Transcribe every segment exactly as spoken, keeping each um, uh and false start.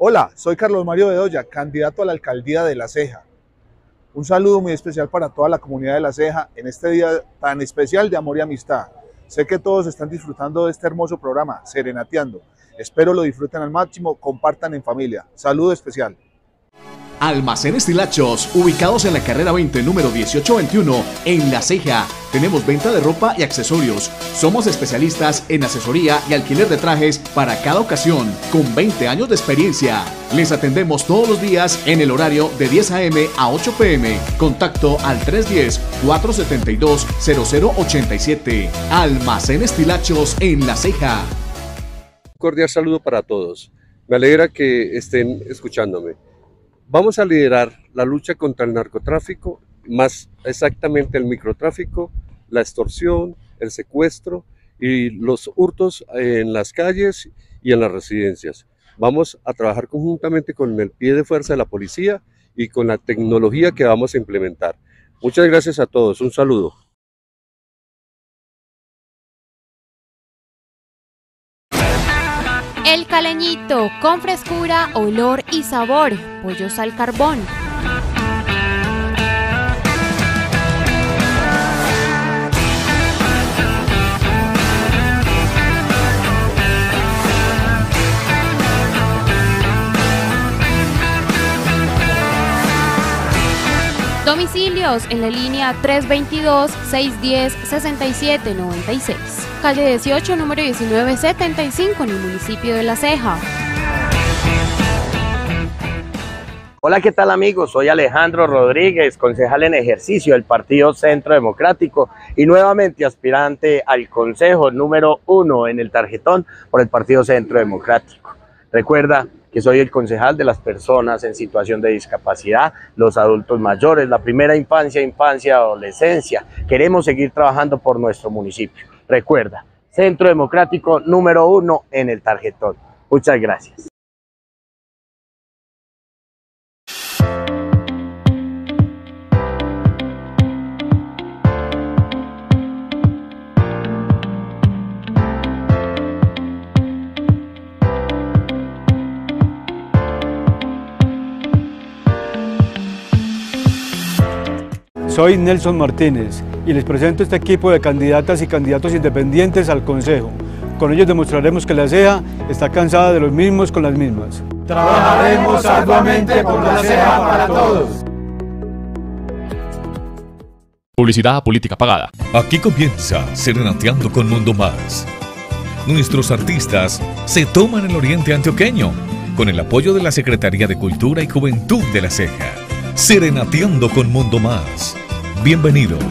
Hola, soy Carlos Mario Bedoya, candidato a la alcaldía de La Ceja. Un saludo muy especial para toda la comunidad de La Ceja en este día tan especial de amor y amistad. Sé que todos están disfrutando de este hermoso programa, Serenateando. Espero lo disfruten al máximo, compartan en familia. Saludo especial. Almacenes Tilachos, ubicados en la carrera veinte, número dieciocho veintiuno, en La Ceja. Tenemos venta de ropa y accesorios. Somos especialistas en asesoría y alquiler de trajes para cada ocasión, con veinte años de experiencia. Les atendemos todos los días en el horario de diez a eme a ocho pe eme. Contacto al tres uno cero, cuatro siete dos, cero cero ocho siete. Almacenes Tilachos en La Ceja. Un cordial saludo para todos. Me alegra que estén escuchándome. Vamos a liderar la lucha contra el narcotráfico, más exactamente el microtráfico, la extorsión, el secuestro y los hurtos en las calles y en las residencias. Vamos a trabajar conjuntamente con el pie de fuerza de la policía y con la tecnología que vamos a implementar. Muchas gracias a todos. Un saludo. El Caleñito, con frescura, olor y sabor. Pollos al carbón. Domicilios en la línea tres veintidós, seiscientos diez, sesenta y siete noventa y seis. Calle dieciocho, número diecinueve setenta y cinco, en el municipio de La Ceja. Hola, ¿qué tal amigos? Soy Alejandro Rodríguez, concejal en ejercicio del Partido Centro Democrático y nuevamente aspirante al consejo número uno en el tarjetón por el Partido Centro Democrático. Recuerda que soy el concejal de las personas en situación de discapacidad, los adultos mayores, la primera infancia, infancia, adolescencia. Queremos seguir trabajando por nuestro municipio. Recuerda, Centro Democrático número uno en el tarjetón. Muchas gracias. Soy Nelson Martínez y les presento este equipo de candidatas y candidatos independientes al Consejo. Con ellos demostraremos que La Ceja está cansada de los mismos con las mismas. Trabajaremos arduamente por La Ceja para todos. Publicidad política pagada. Aquí comienza Serenateando con Mundo Más. Nuestros artistas se toman el oriente antioqueño con el apoyo de la Secretaría de Cultura y Juventud de La Ceja. Serenateando con Mundo Más. Bienvenidos.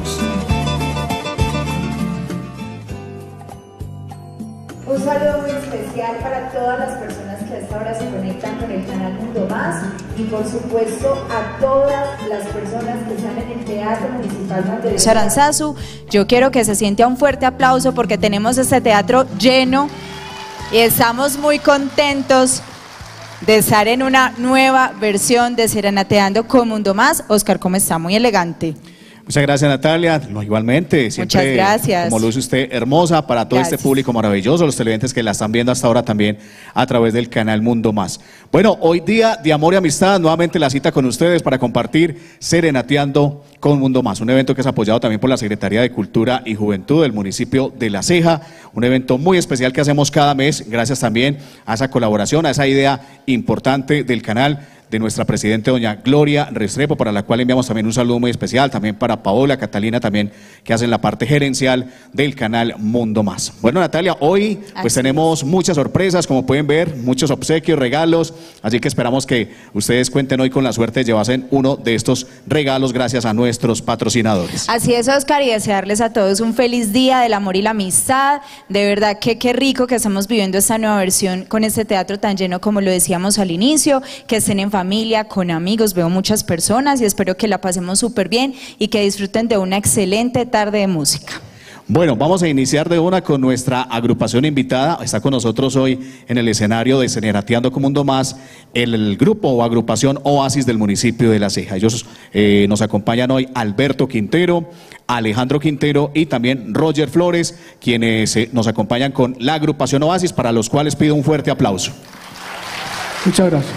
Un saludo muy especial para todas las personas que a esta hora se conectan con el canal Mundo Más y por supuesto a todas las personas que están en el Teatro Municipal Mayor Aranzazu. Yo quiero que se sienta un fuerte aplauso porque tenemos este teatro lleno y estamos muy contentos de estar en una nueva versión de Serenateando con Mundo Más. Oscar, ¿cómo está? Muy elegante. Muchas gracias, Natalia. No, igualmente, siempre, muchas gracias. Como luce usted, hermosa para todo gracias. Este público maravilloso, los televidentes que la están viendo hasta ahora también a través del canal Mundo Más. Bueno, hoy día de amor y amistad, nuevamente la cita con ustedes para compartir Serenateando con Mundo Más, un evento que es apoyado también por la Secretaría de Cultura y Juventud del municipio de La Ceja, un evento muy especial que hacemos cada mes, gracias también a esa colaboración, a esa idea importante del canal de nuestra presidenta doña Gloria Restrepo, para la cual enviamos también un saludo muy especial, también para Paola, Catalina también, que hacen la parte gerencial del canal Mundo Más. Bueno, Natalia, hoy pues así tenemos es. muchas sorpresas, como pueden ver, muchos obsequios, regalos, así que esperamos que ustedes cuenten hoy con la suerte de llevarse uno de estos regalos gracias a nuestros patrocinadores. Así es, Oscar, y desearles a todos un feliz día del amor y la amistad. De verdad que qué rico que estamos viviendo esta nueva versión con este teatro tan lleno como lo decíamos al inicio, que estén en familia, con amigos, veo muchas personas y espero que la pasemos súper bien y que disfruten de una excelente tarde de música. Bueno, vamos a iniciar de una con nuestra agrupación invitada. Está con nosotros hoy en el escenario de Serenateando con Mundo Más el, el grupo o agrupación Oasis del municipio de La Ceja. Ellos eh, nos acompañan hoy Alberto Quintero, Alejandro Quintero y también Roger Flores, quienes eh, nos acompañan con la agrupación Oasis, para los cuales pido un fuerte aplauso. Muchas gracias.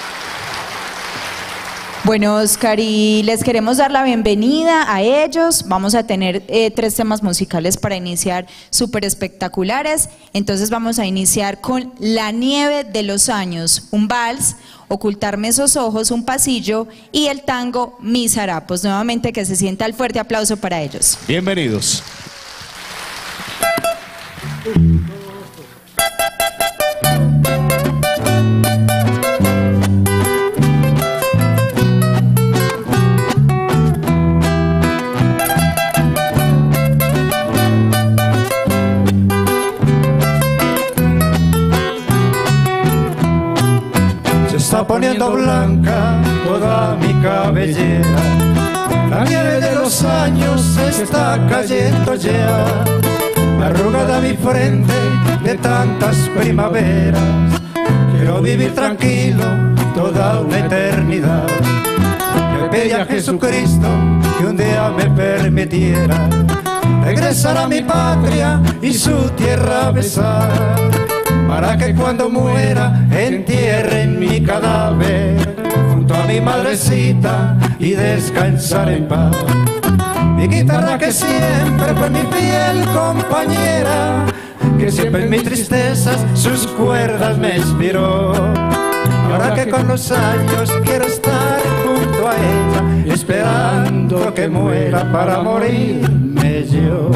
Bueno, Oscar, y les queremos dar la bienvenida a ellos. Vamos a tener eh, tres temas musicales para iniciar súper espectaculares. Entonces vamos a iniciar con La nieve de los años, un vals, Ocultarme esos ojos, un pasillo, y el tango Mis harapos. Nuevamente que se sienta el fuerte aplauso para ellos. Bienvenidos. Está poniendo blanca toda mi cabellera, la nieve de los años se está cayendo ya, arrugada mi frente de tantas primaveras, quiero vivir tranquilo toda una eternidad. Le pedí a Jesucristo que un día me permitiera regresar a mi patria y su tierra besar, para que cuando muera entierren mi cadáver junto a mi madrecita y descansar en paz. Mi guitarra que siempre fue mi fiel compañera, que siempre en mis tristezas sus cuerdas me inspiró. Ahora que con los años quiero estar junto a ella, esperando que muera para morirme yo.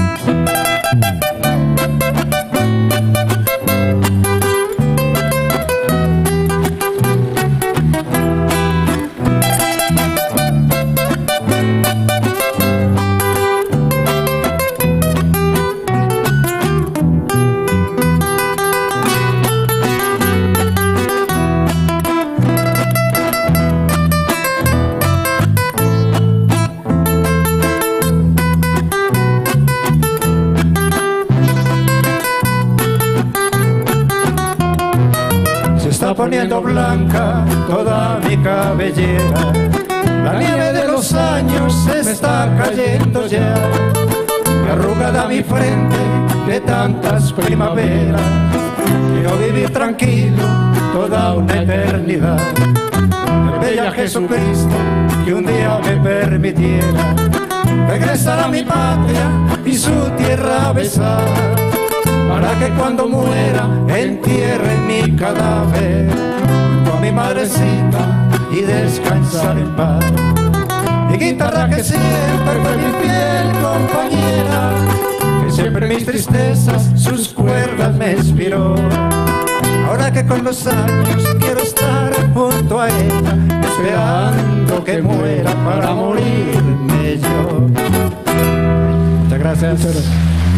Poniendo blanca toda mi cabellera, la nieve de los años se está cayendo ya, arrugada mi frente de tantas primaveras, quiero vivir tranquilo toda una eternidad. Le pedí a Jesucristo que un día me permitiera regresar a mi patria y su tierra besar, para que cuando muera entierren mi cadáver junto a mi madrecita y descansar en paz. Mi guitarra que siempre fue mi fiel compañera, que siempre en mis tristezas sus cuerdas me inspiró. Ahora que con los años quiero estar junto a ella, esperando que muera para morirme yo. Muchas gracias. Muchas gracias.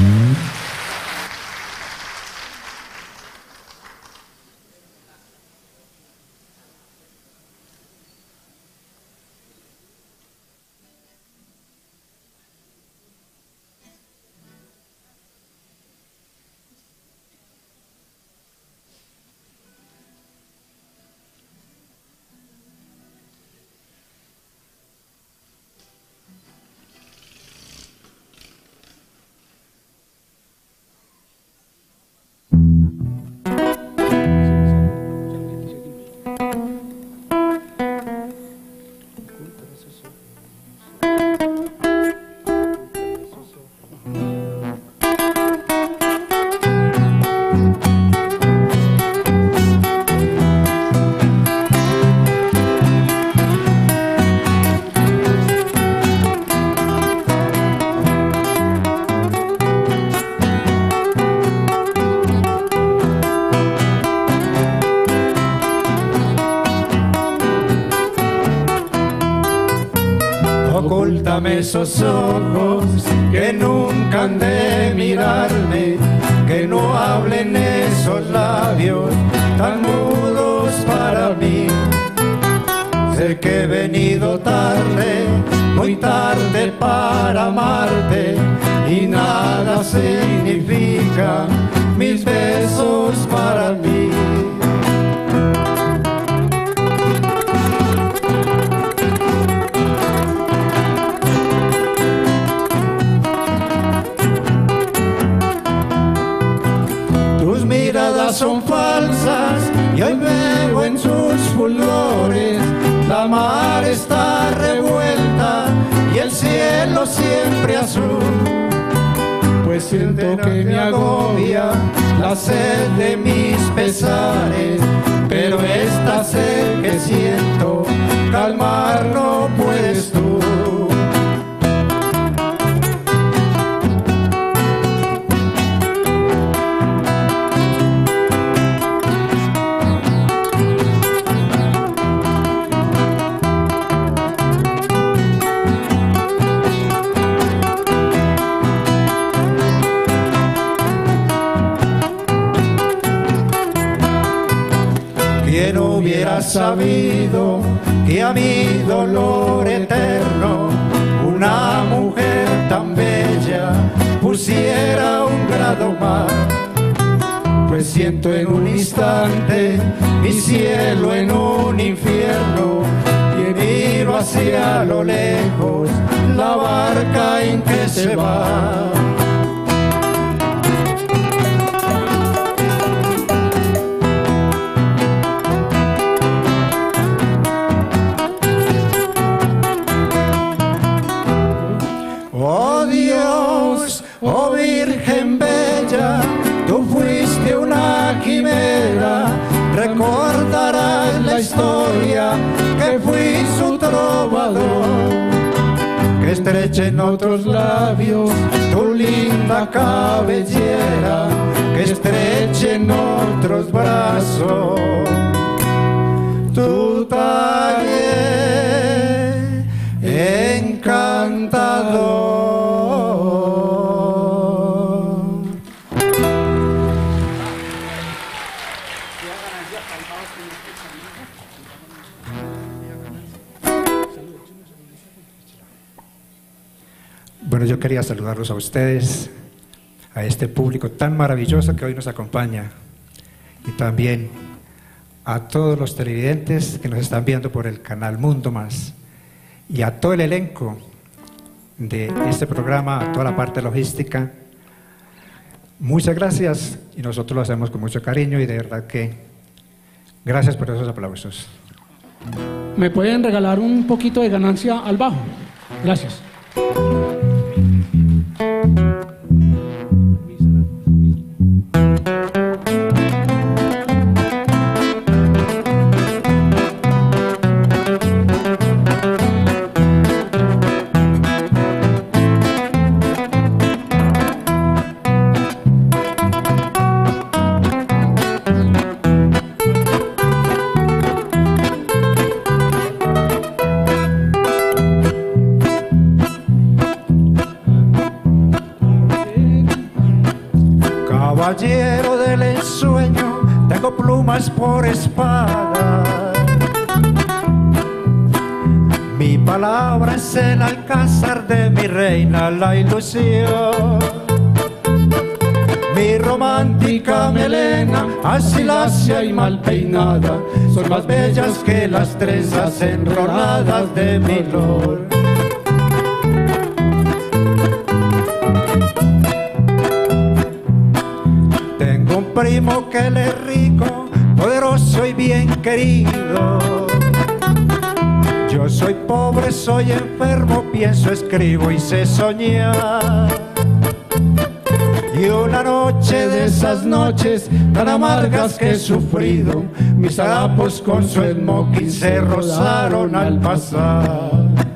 Ocúltame esos ojos que nunca han de mirarme, que no hablen esos labios tan mudos para mí. Sé que he venido tarde, muy tarde para amarte, y nada significa mis besos para mí. Tus miradas son falsas y hoy me voy está revuelta y el cielo siempre azul. Pues siento que me agobia la sed de mis pesares, pero esta sed que siento calmar no puedes tú. ¿Quién hubiera sabido que a mi dolor eterno una mujer tan bella pusiera un grado más? Pues siento en un instante mi cielo en un infierno y miro hacia lo lejos la barca en que se va. Oh Dios, oh Virgen bella, tú fuiste una quimera, recordarás la historia que fui su trovador, que estreche en otros labios tu linda cabellera, que estreche en otros brazos tu talle encantador. Bueno, yo quería saludarlos a ustedes, a este público tan maravilloso que hoy nos acompaña, y también a todos los televidentes que nos están viendo por el canal Mundo Más, y a todo el elenco de este programa, a toda la parte logística. Muchas gracias, y nosotros lo hacemos con mucho cariño, y de verdad que gracias por esos aplausos. ¿Me pueden regalar un poquito de ganancia al bajo? Gracias. Caballero del ensueño, tengo plumas por espada. Mi palabra es el alcázar de mi reina, la ilusión. Mi romántica melena, así lacia y mal peinada, son más bellas que las trenzas enroladas de mi lord. Tengo un primo que él es rico, poderoso y bien querido. Yo soy pobre, soy enfermo, pienso, escribo y sé soñar. Y una noche de esas noches tan amargas que he sufrido, mis harapos con su smoking se rozaron al pasar.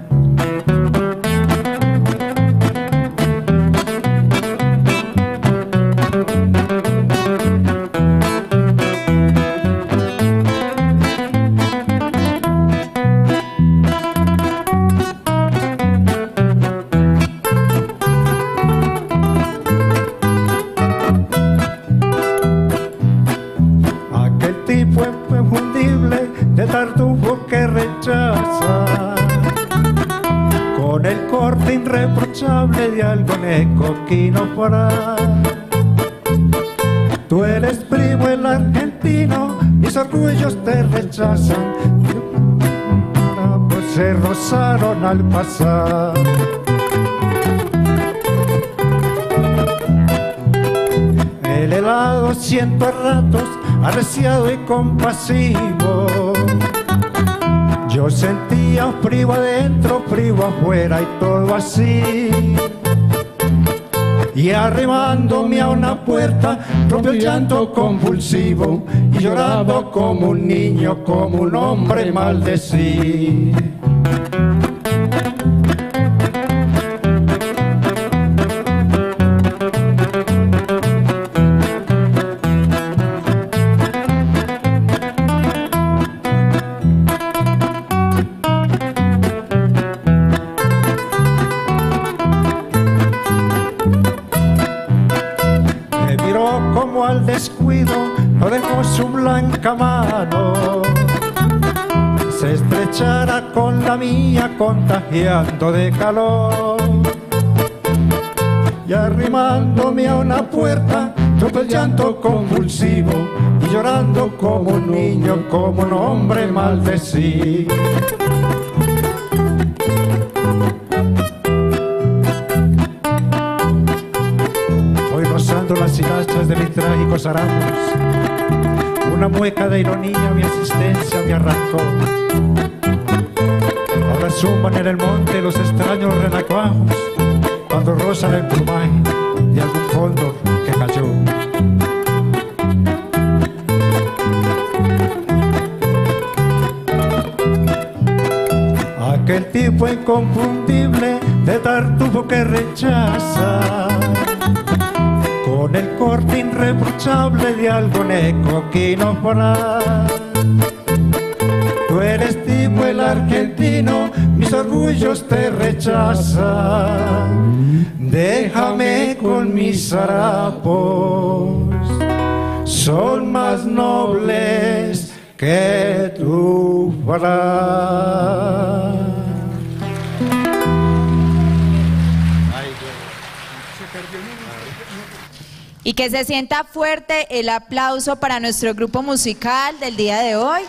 De tartufo que rechaza, con el corte irreprochable de algún ecoquino para. Tú eres primo el argentino, mis orgullos te rechazan, pues se rozaron al pasar. El helado siento a ratos arreciado y compasivo, Yo sentía frío adentro, frío afuera y todo así. Y arrimándome a una puerta, rompió el llanto convulsivo y llorando como un niño, como un hombre maldecí. No dejó su blanca mano, se estrechara con la mía contagiando de calor. Y arrimándome a una puerta, rompe el llanto convulsivo y llorando como un niño, como un hombre maldecí. Las hilachas de mis trágicos harapos, una mueca de ironía mi existencia me arrancó. Ahora zumban en el monte los extraños renacuajos cuando rozan el plumaje de algún cóndor que cayó. Aquel tipo inconfundible de tartufo que rechaza, con el corte irreprochable de algoneco quinofra. Tú eres tipo el argentino, mis orgullos te rechazan. Déjame con mis harapos, son más nobles que tu fra. Y que se sienta fuerte el aplauso para nuestro grupo musical del día de hoy.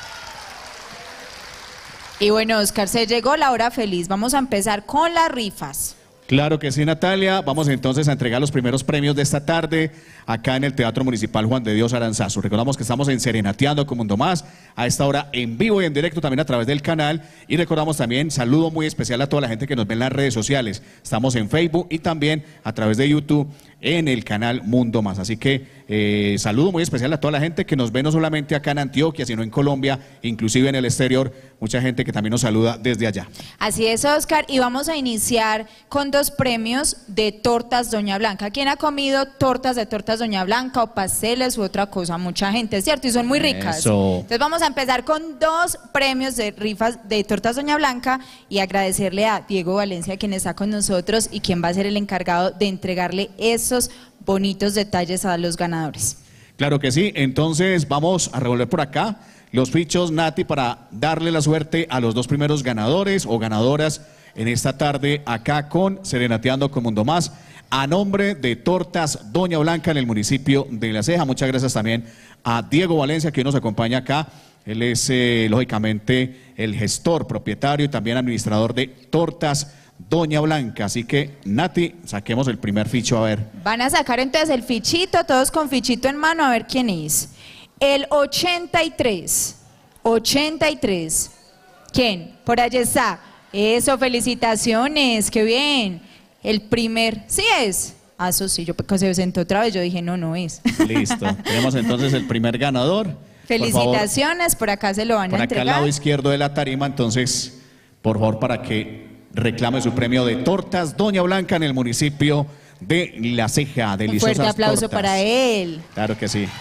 Y bueno, Oscar, se llegó la hora feliz. Vamos a empezar con las rifas. Claro que sí, Natalia. Vamos entonces a entregar los primeros premios de esta tarde acá en el Teatro Municipal Juan de Dios Aranzazu. Recordamos que estamos en Serenateando con Mundo Más, a esta hora en vivo y en directo también a través del canal. Y recordamos también, saludo muy especial a toda la gente que nos ve en las redes sociales. Estamos en Facebook y también a través de YouTube en el canal Mundo Más. Así que eh, saludo muy especial a toda la gente que nos ve no solamente acá en Antioquia, sino en Colombia, inclusive en el exterior. Mucha gente que también nos saluda desde allá. Así es, Oscar, y vamos a iniciar con dos premios de tortas Doña Blanca. ¿Quién ha comido tortas de tortas Doña Blanca o pasteles u otra cosa? Mucha gente, ¿cierto? Y son muy ricas. Eso. Entonces vamos a empezar con dos premios de rifas de tortas Doña Blanca y agradecerle a Diego Valencia, quien está con nosotros y quien va a ser el encargado de entregarle esos bonitos detalles a los ganadores. Claro que sí, entonces vamos a revolver por acá los fichos, Nati, para darle la suerte a los dos primeros ganadores o ganadoras en esta tarde acá con Serenateando con Mundo Más, a nombre de Tortas Doña Blanca en el municipio de La Ceja. Muchas gracias también a Diego Valencia, que nos acompaña acá. Él es, eh, lógicamente, el gestor, propietario y también administrador de Tortas Doña Blanca. Así que, Nati, saquemos el primer ficho, a ver. Van a sacar entonces el fichito, todos con fichito en mano, a ver quién es. El ochenta y tres, ochenta y tres. ¿Quién? Por allá está. Eso, felicitaciones, qué bien. El primer, ¿sí es? Ah, eso sí, yo se sentó otra vez, yo dije, no, no es. Listo, tenemos entonces el primer ganador. Felicitaciones, por, por acá se lo van por a entregar. Por acá al lado izquierdo de la tarima, entonces, por favor, para que reclame su premio de Tortas Doña Blanca en el municipio de La Ceja. Deliciosas Un fuerte aplauso tortas. Para él. Claro que sí.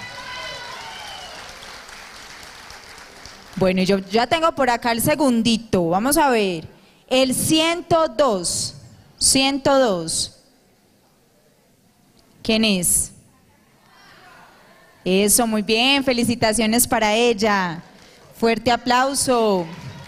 Bueno, yo ya tengo por acá el segundito, vamos a ver. El ciento dos, ciento dos. ¿Quién es? Eso, muy bien, felicitaciones para ella. Fuerte aplauso.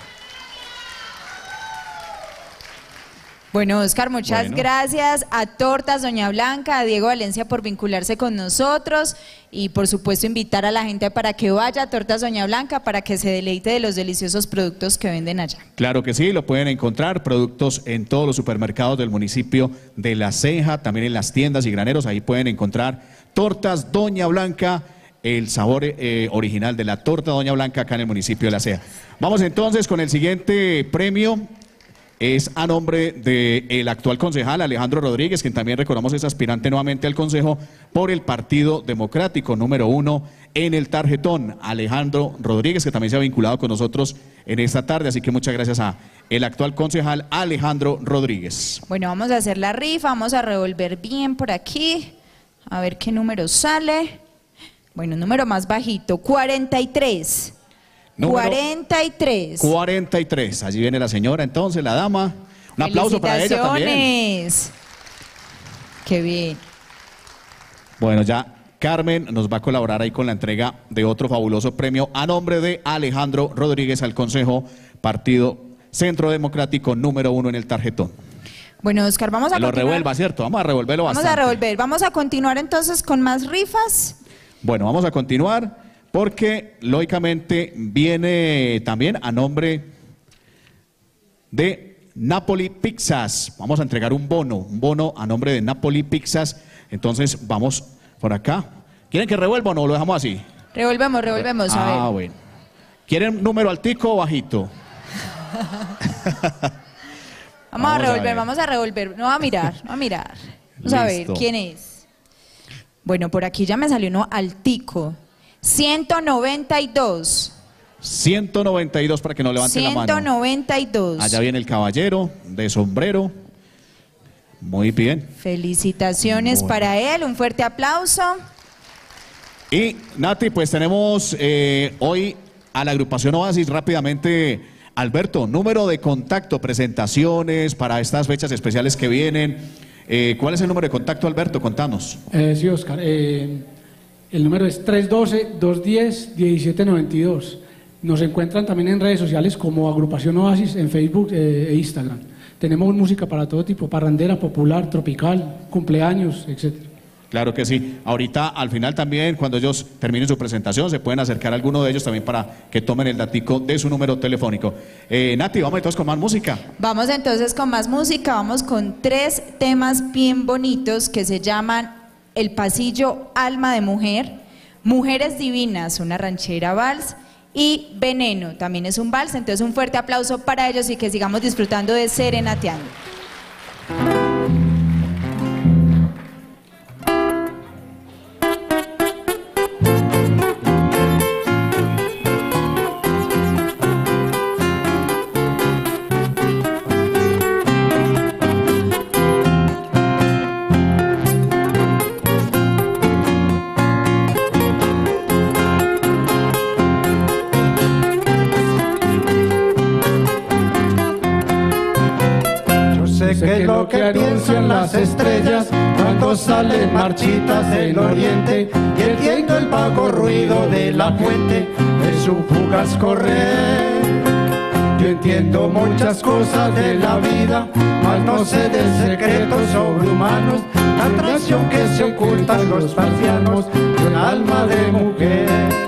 Bueno, Oscar, muchas bueno. gracias a Tortas Doña Blanca, a Diego Valencia por vincularse con nosotros y por supuesto invitar a la gente para que vaya a Tortas Doña Blanca para que se deleite de los deliciosos productos que venden allá. Claro que sí, lo pueden encontrar, productos en todos los supermercados del municipio de La Ceja, también en las tiendas y graneros, ahí pueden encontrar Tortas Doña Blanca el sabor eh, original de la torta Doña Blanca acá en el municipio de La Ceja. Vamos entonces con el siguiente premio. Es a nombre del actual concejal Alejandro Rodríguez, quien también recordamos es aspirante nuevamente al consejo por el Partido Democrático, número uno en el tarjetón. Alejandro Rodríguez, que también se ha vinculado con nosotros en esta tarde, así que muchas gracias a el actual concejal Alejandro Rodríguez. Bueno, vamos a hacer la rifa, vamos a revolver bien por aquí, a ver qué número sale. Bueno, número más bajito, cuarenta y tres. Número cuarenta y tres. cuarenta y tres. Allí viene la señora, entonces, la dama. Un aplauso para ella también. Qué bien. Bueno, ya Carmen nos va a colaborar ahí con la entrega de otro fabuloso premio a nombre de Alejandro Rodríguez al Consejo Partido Centro Democrático número uno en el tarjetón. Bueno, Oscar, vamos a que lo continuar. revuelva, ¿cierto? Vamos a revolverlo vamos bastante. Vamos a revolver. Vamos a continuar entonces con más rifas. Bueno, vamos a continuar. Porque, lógicamente, viene también a nombre de Napoli Pizzas. Vamos a entregar un bono, un bono a nombre de Napoli Pizzas. Entonces, vamos por acá. ¿Quieren que revuelva o no? ¿Lo dejamos así? Revolvemos, revolvemos, a ver. Ah, bueno. ¿Quieren número altico o bajito? vamos, vamos a revolver, a vamos a revolver. No va a mirar, no va a mirar. Vamos a ver, ¿quién es? Bueno, por aquí ya me salió uno altico. ciento noventa y dos. ciento noventa y dos para que no levanten la mano. ciento noventa y dos. Allá viene el caballero de sombrero. Muy bien. Felicitaciones bueno. para él, un fuerte aplauso. Y Nati, pues tenemos eh, hoy a la agrupación Oasis rápidamente. Alberto, número de contacto, presentaciones para estas fechas especiales que vienen. Eh, ¿Cuál es el número de contacto, Alberto? Contanos. Eh, sí, Oscar. Eh... El número es tres uno dos, dos uno cero, uno siete nueve dos. Nos encuentran también en redes sociales como Agrupación Oasis en Facebook eh, e Instagram. Tenemos música para todo tipo, parrandera, popular, tropical, cumpleaños, etcétera. Claro que sí. Ahorita al final también, cuando ellos terminen su presentación, se pueden acercar a alguno de ellos también para que tomen el datico de su número telefónico. Eh, Nati, vamos entonces con más música. Vamos entonces con más música, vamos con tres temas bien bonitos que se llaman El Pasillo, Alma de Mujer, Mujeres Divinas, una ranchera vals, y Veneno, también es un vals. Entonces un fuerte aplauso para ellos y que sigamos disfrutando de Serenateando. ¿Qué es lo que piensan las estrellas cuando salen marchitas del oriente y entiendo el vago ruido de la fuente de su fugaz correr? Yo entiendo muchas cosas de la vida, mas no sé de secretos sobrehumanos, la traición que se oculta en los marcianos de un alma de mujer.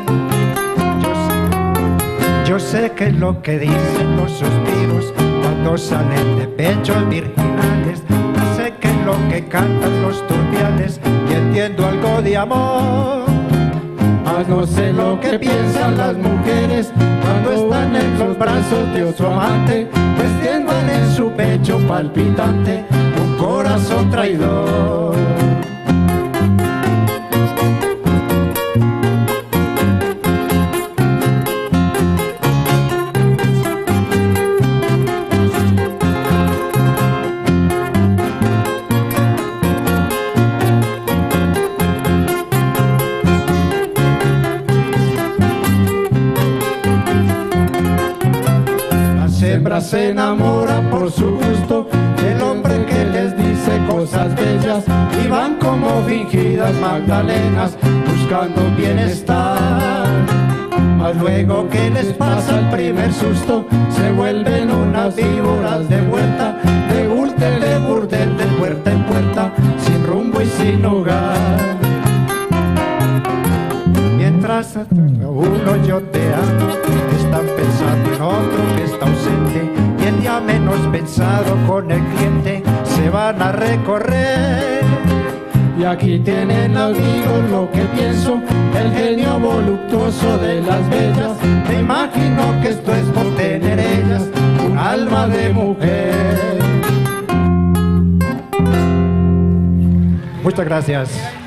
Yo sé, yo sé que es lo que dicen los suspiros cuando salen de pechos virginales, no sé qué es lo que cantan los turbiales y entiendo algo de amor. Mas no sé lo que piensan las mujeres cuando están en los brazos de otro amante, pues tienen en su pecho palpitante un corazón traidor. Se enamoran por su gusto del hombre que les dice cosas bellas y van como fingidas magdalenas buscando un bienestar. Mas luego que les pasa el primer susto se vuelven unas víboras de vuelta, de burdel, de burdel, de puerta en puerta, sin rumbo y sin hogar. Mientras a uno yo te amo, están pensando en otro que está ausente, y el día menos pensado con el cliente se van a recorrer. Y aquí tienen amigos lo que pienso, el genio voluptuoso de las bellas. Me imagino que esto es por tener ellas un alma de mujer. Muchas gracias.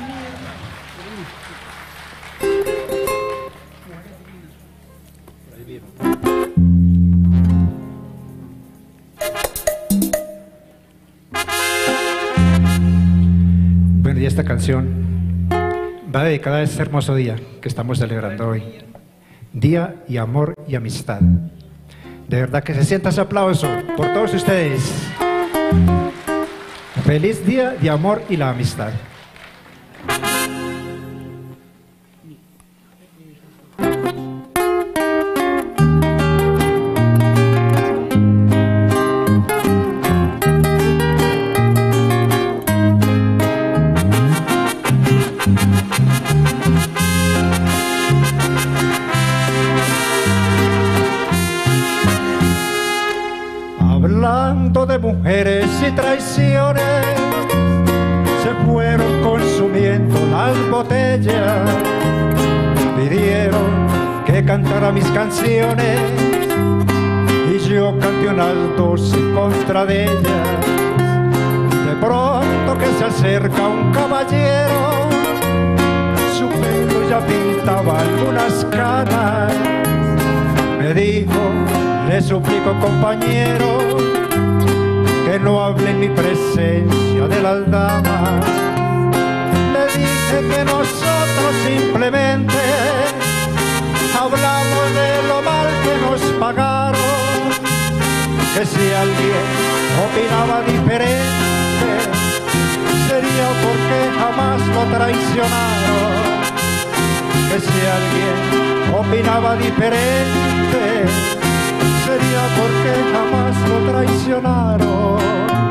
Bueno, y esta canción va dedicada a este hermoso día que estamos celebrando hoy. Día y amor y amistad. De verdad que se sienta ese aplauso por todos ustedes. Feliz día de amor y la amistad. Hablando de mujeres y traiciones, se fueron consumiendo las botellas. Pidieron que cantara mis canciones y yo canté unas dos en contra de ellas. De pronto que se acerca un caballero, su pelo ya pintaba algunas canas. Me dijo: le suplico, compañero, que no hable en mi presencia de las damas. Le dije que nosotros simplemente hablamos de lo mal que nos pagaron, que si alguien opinaba diferente sería porque jamás lo traicionaron, que si alguien opinaba diferente sería porque jamás lo traicionaron.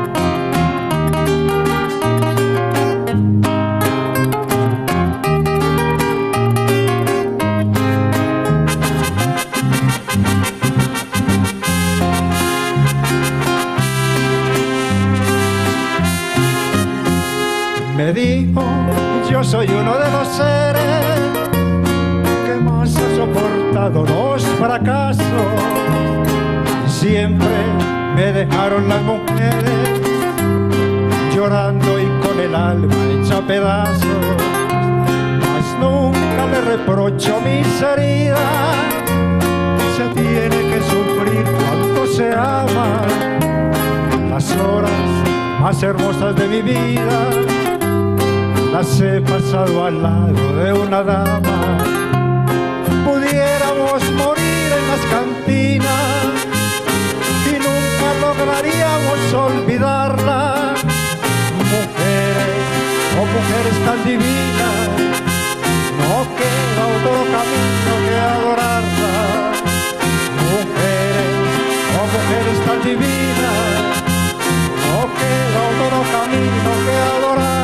Me dijo: yo soy uno de los seres que más ha soportado los fracasos. Siempre me dejaron las mujeres llorando y con el alma hecha pedazos, mas nunca le reprocho mis heridas. Se tiene que sufrir cuando se ama. Las horas más hermosas de mi vida las he pasado al lado de una dama. Pudiéramos morir en las cantinas y nunca lograríamos olvidarla. Mujeres, oh mujeres tan divinas, no queda otro camino que adorarla. Mujeres, oh mujeres tan divinas, no queda otro camino que adorarla.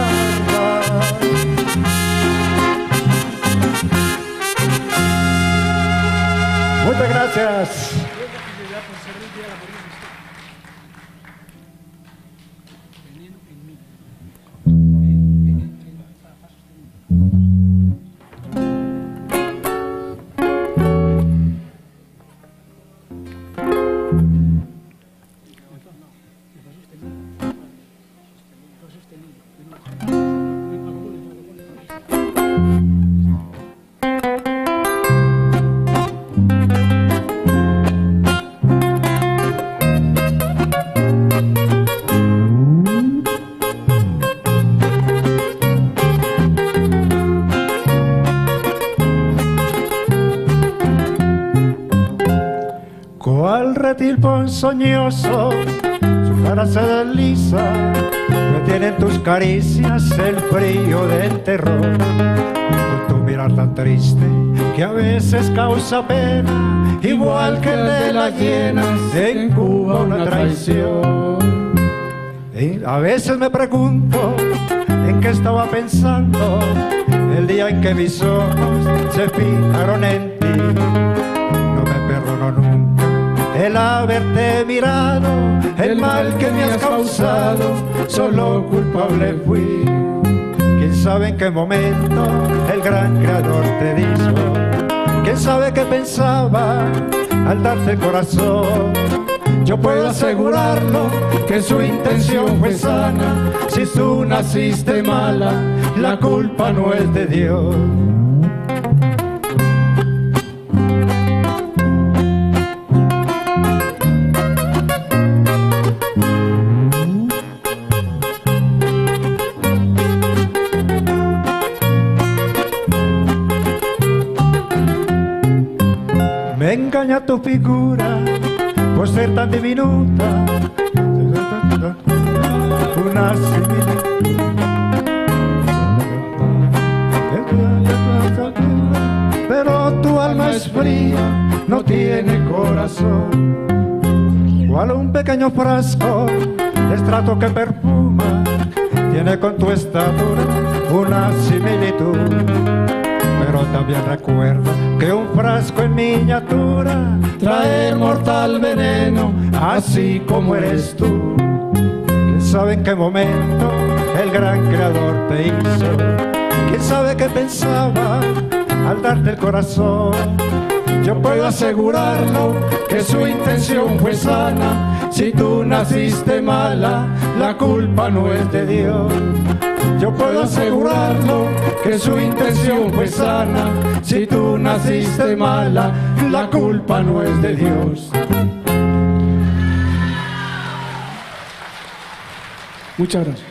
Muchas gracias. Cual reptil ponzoñoso, su cara se desliza, retiene en tus caricias el frío del terror. Con tu mirar tan triste que a veces causa pena, igual que el de las hienas, se incuba una traición. Y a veces me pregunto en qué estaba pensando el día en que mis ojos se fijaron en ti. No me perdono nunca el haberte mirado, el mal que me has causado, solo culpable fui. Quién sabe en qué momento el gran creador te dijo? ¿Quién sabe qué pensaba al darte el corazón? Yo puedo asegurarlo que su intención fue sana. Si tú naciste mala, la culpa no es de Dios. Me engaña tu figura por ser tan diminuta, una similitud. Pero tu alma es fría, no tiene corazón. Cual un pequeño frasco de estrato que perfuma, tiene con tu estatura una similitud. Pero también recuerda que un frasco en miniatura trae mortal veneno, así como eres tú. ¿Quién sabe en qué momento el gran creador te hizo? ¿Quién sabe qué pensaba al darte el corazón? Yo puedo asegurarlo que su intención fue sana. Si tú naciste mala, la culpa no es de Dios. Yo puedo asegurarlo que su intención fue sana. Si tú naciste mala, la culpa no es de Dios. Muchas gracias.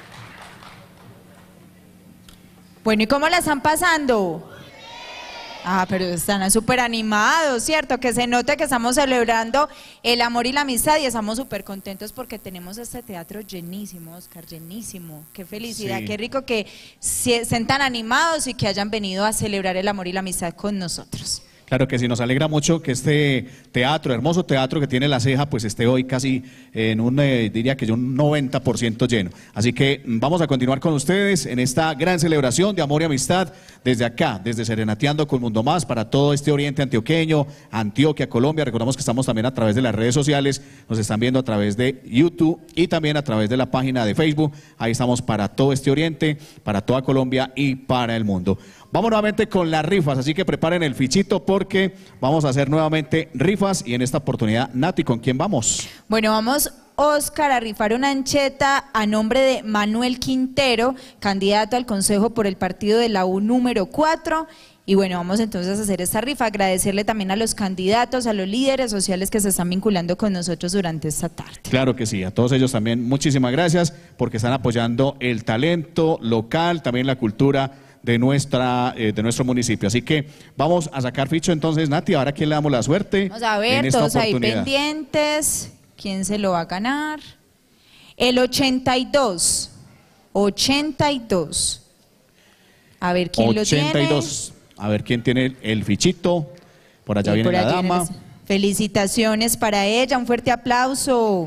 Bueno, ¿y cómo la están pasando? Ah, pero están súper animados, ¿cierto? Que se note que estamos celebrando el amor y la amistad y estamos súper contentos porque tenemos este teatro llenísimo, Oscar, llenísimo. Qué felicidad, sí. Qué rico que estén tan animados y que hayan venido a celebrar el amor y la amistad con nosotros. Claro que sí, nos alegra mucho que este teatro, hermoso teatro que tiene La Ceja, pues esté hoy casi en un, eh, diría que yo un noventa por ciento lleno. Así que vamos a continuar con ustedes en esta gran celebración de amor y amistad desde acá, desde Serenateando con Mundo Más, para todo este oriente antioqueño, Antioquia, Colombia. Recordamos que estamos también a través de las redes sociales, nos están viendo a través de YouTube y también a través de la página de Facebook. Ahí estamos para todo este oriente, para toda Colombia y para el mundo. Vamos nuevamente con las rifas, así que preparen el fichito porque vamos a hacer nuevamente rifas y en esta oportunidad, Nati, ¿con quién vamos? Bueno, vamos, Oscar, a rifar una ancheta a nombre de Manuel Quintero, candidato al Consejo por el partido de la U número cuatro. Y bueno, vamos entonces a hacer esta rifa, agradecerle también a los candidatos, a los líderes sociales que se están vinculando con nosotros durante esta tarde. Claro que sí, a todos ellos también muchísimas gracias porque están apoyando el talento local, también la cultura de nuestra eh, de nuestro municipio. Así que vamos a sacar ficho entonces, Nati, ahora a quién le damos la suerte. Vamos a ver, todos ahí pendientes, ¿quién se lo va a ganar? El ochenta y dos, ochenta y dos. A ver quién lo tiene. ochenta y dos. A ver quién tiene el, el fichito. Por allá y viene por la dama. Viene. Felicitaciones para ella, un fuerte aplauso.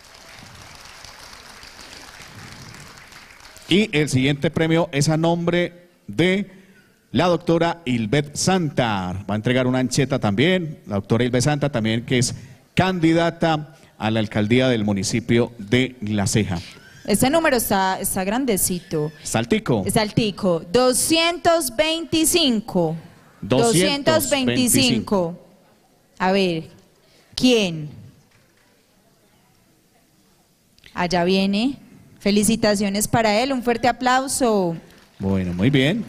Y el siguiente premio es a nombre de la doctora Ilbeth Santa. Va a entregar una ancheta también, la doctora Ilbeth Santa también, que es candidata a la alcaldía del municipio de La Ceja. Este número está, está grandecito. Saltico. Saltico, doscientos veinticinco. doscientos veinticinco. A ver, ¿quién? Allá viene. Felicitaciones para él, un fuerte aplauso. Bueno, muy bien.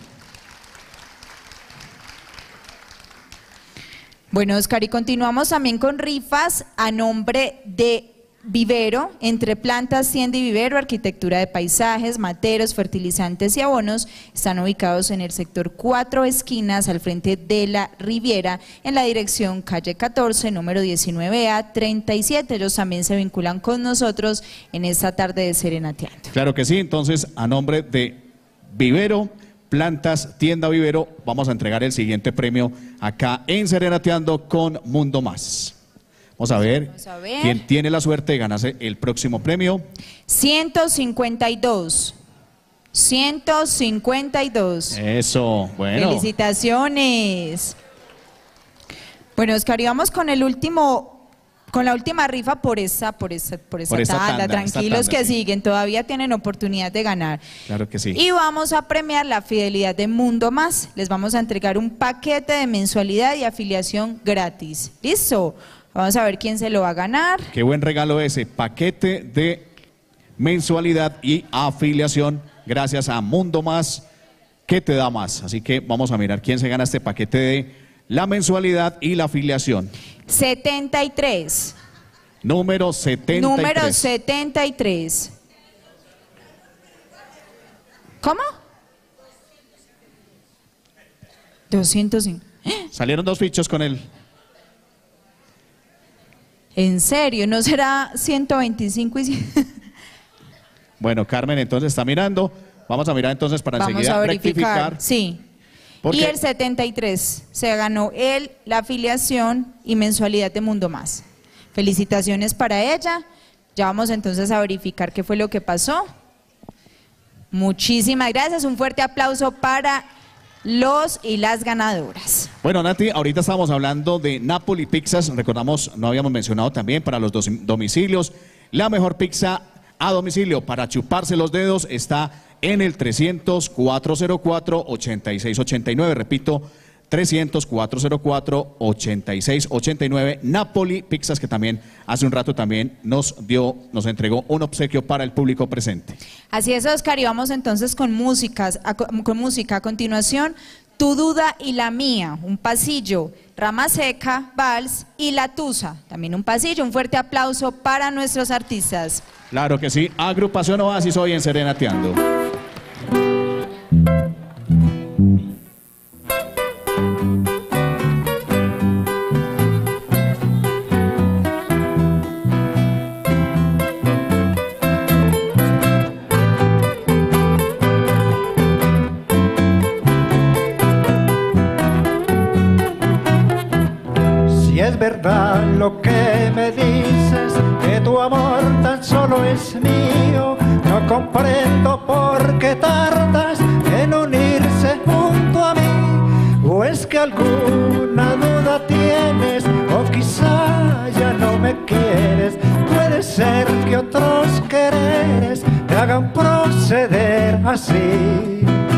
Bueno, Oscar, y continuamos también con rifas a nombre de Vivero, entre plantas, tienda y vivero, arquitectura de paisajes, materos, fertilizantes y abonos. Están ubicados en el sector Cuatro Esquinas, al frente de la Riviera, en la dirección calle catorce, número diecinueve A treinta y siete. Ellos también se vinculan con nosotros en esta tarde de Serenateando. Claro que sí, entonces a nombre de Vivero, plantas, tienda Vivero, vamos a entregar el siguiente premio acá en Serenateando con Mundo Más. Vamos a ver, Vamos a ver quién tiene la suerte de ganarse el próximo premio. ciento cincuenta y dos. ciento cincuenta y dos. Eso, bueno. Felicitaciones. Bueno, Oscar, y vamos con el último con la última rifa por esa, por esa, por esa, Por esa tanda. tanda, Tranquilos esta tanda, que sí. siguen, todavía tienen oportunidad de ganar. Claro que sí. Y vamos a premiar la fidelidad de Mundo Más. Les vamos a entregar un paquete de mensualidad y afiliación gratis. ¿Listo? Vamos a ver quién se lo va a ganar. Qué buen regalo ese, paquete de mensualidad y afiliación gracias a Mundo Más, que te da más. Así que vamos a mirar quién se gana este paquete de la mensualidad y la afiliación. setenta y tres. Número setenta y tres. Número setenta y tres. ¿Cómo? doscientos cinco. Salieron dos fichos con él. ¿En serio? ¿No será ciento veinticinco y cien? Bueno, Carmen entonces está mirando. Vamos a mirar entonces para Vamos enseguida a verificar. rectificar. Sí. Porque- Y el setenta y tres se ganó él la afiliación y mensualidad de Mundo Más. Felicitaciones para ella. Ya vamos entonces a verificar qué fue lo que pasó. Muchísimas gracias. Un fuerte aplauso para los y las ganadoras. Bueno, Nati, ahorita estábamos hablando de Napoli Pizzas. Recordamos, no habíamos mencionado también para los dos domicilios. La mejor pizza a domicilio para chuparse los dedos está en el trescientos, cuatrocientos cuatro, ochenta y seis ochenta y nueve. Repito, trescientos, cuatrocientos cuatro, ochenta y seis ochenta y nueve. Napoli Pizzas, que también hace un rato también nos dio, nos entregó un obsequio para el público presente. Así es, Oscar, y vamos entonces con músicas, a- con música. A continuación, Tu Duda y la Mía, un pasillo, Rama Seca, Vals y La Tusa, también un pasillo. Un fuerte aplauso para nuestros artistas. Claro que sí. Agrupación Oasis hoy en Serenateando. Si es verdad lo que me dices, que tu amor tan solo es mío, no comprendo por qué tardas en unirse junto a mí. O es que alguna duda tienes, o quizá ya no me quieres. Puede ser que otros quereres te hagan proceder así.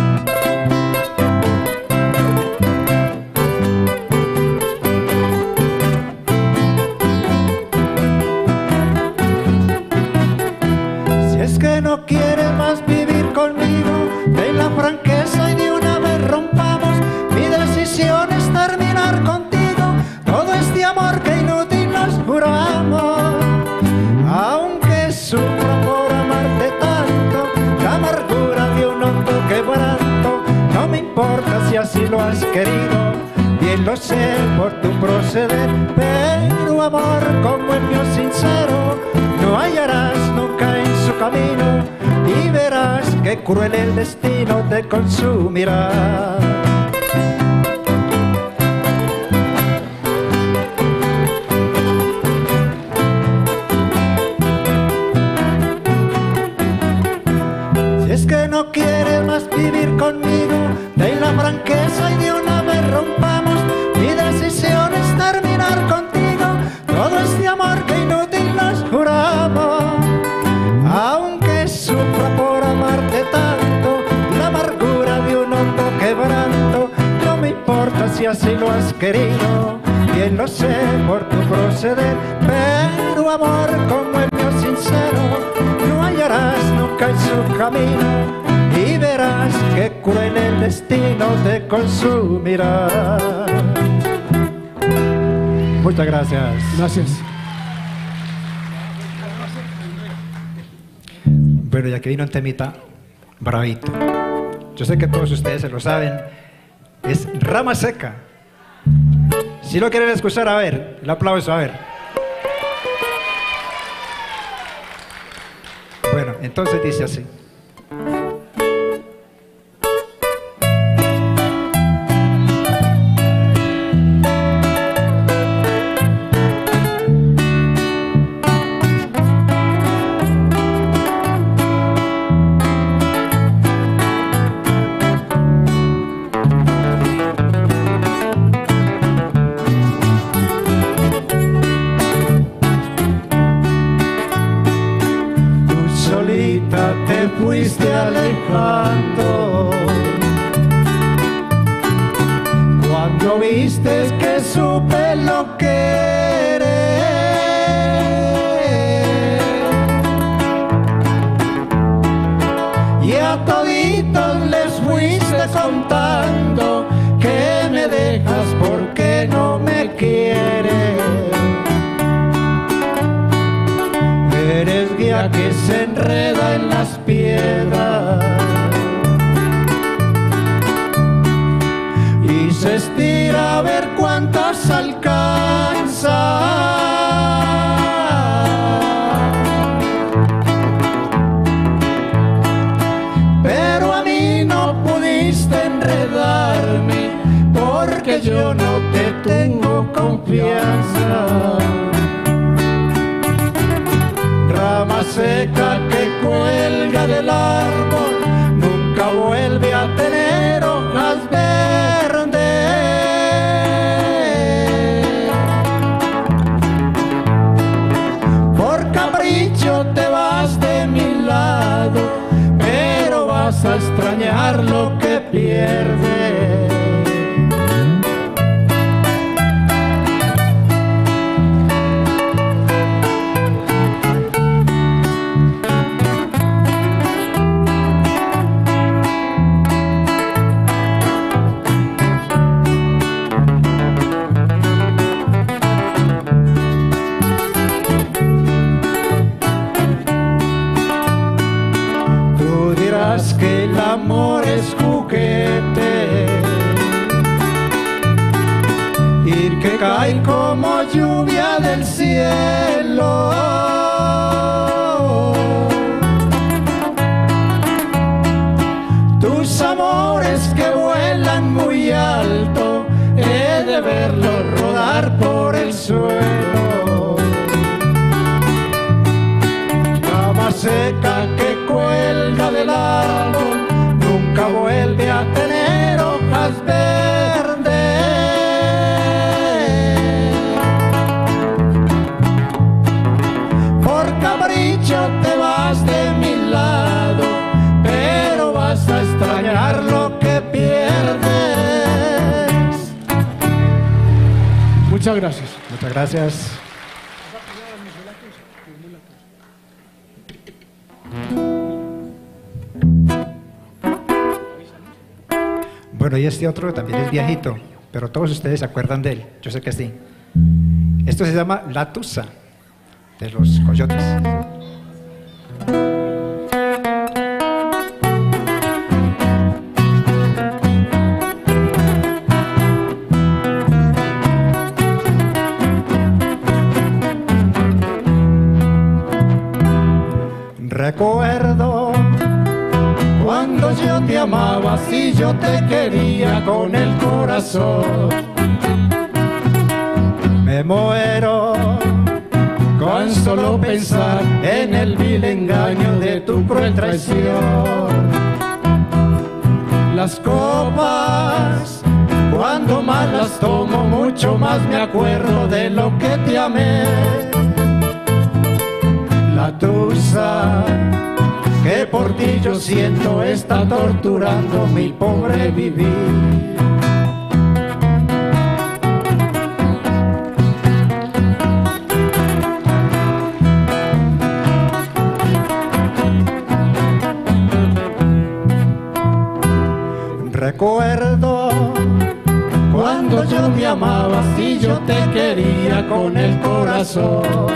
Si es que no quieres más vivir conmigo, ten la franqueza y de una vez rompamos. Mi decisión es terminar contigo todo este amor que inútil nos juramos. Aunque sufro por amarte tanto, la amargura de un hondo quebranto, no me importa si así lo has querido, bien lo sé por tu proceder. Pero amor como el mío sincero no hallarás nunca en su camino, y verás que cruel el destino te consumirá. Si es que no quieres más vivir conmigo, ten la franqueza y de una vez rompamos. Mi decisión es terminar contigo todo este amor que inútil nos juramos. Aunque sufra por amarte tanto, la amargura de un hondo quebranto, no me importa si así lo has querido, bien lo sé por tu proceder. Pero amor como el mío sincero no hallarás nunca en su camino, y verás que cruel el destino te consumirá. Muchas gracias. Gracias. Bueno, ya que vino un temita bravito. Yo sé que todos ustedes se lo saben. Es Rama Seca. Si lo quieren escuchar, a ver, el aplauso, a ver. Bueno, entonces dice así. fuiste alejando. Cuando viste que supe lo que eres, y a toditos les fuiste contando que me dejas porque no me quieres. Eres guía que se enreda en las piedras y se estira a ver cuántas alcanza. Pero a mí no pudiste enredarme porque yo no te tengo confianza. Rama seca que cuelga del árbol nunca vuelve a tener hojas verdes. Por capricho te vas de mi lado, pero vas a extrañar lo que pierdes. Que el amor es juguete y que cae como lluvia del cielo. Tus amores que vuelan muy alto, he de verlos rodar por el suelo. Rama seca que cuelga del árbol nunca vuelve a tener hojas verdes. Por capricho te vas de mi lado, pero vas a extrañar lo que pierdes. Muchas gracias. Muchas gracias. Bueno, y este otro también es viejito, pero todos ustedes se acuerdan de él, yo sé que sí. Esto se llama La Tusa, de los Coyotes. Recuerdo cuando yo te amaba, si yo te quería con el corazón. Me muero con solo pensar en el vil engaño de tu cruel traición. Las copas, cuando más las tomo, mucho más me acuerdo de lo que te amé. La tusa que por ti yo siento está torturando mi pobre vivir. Recuerdo cuando yo te amaba, si yo te quería con el corazón.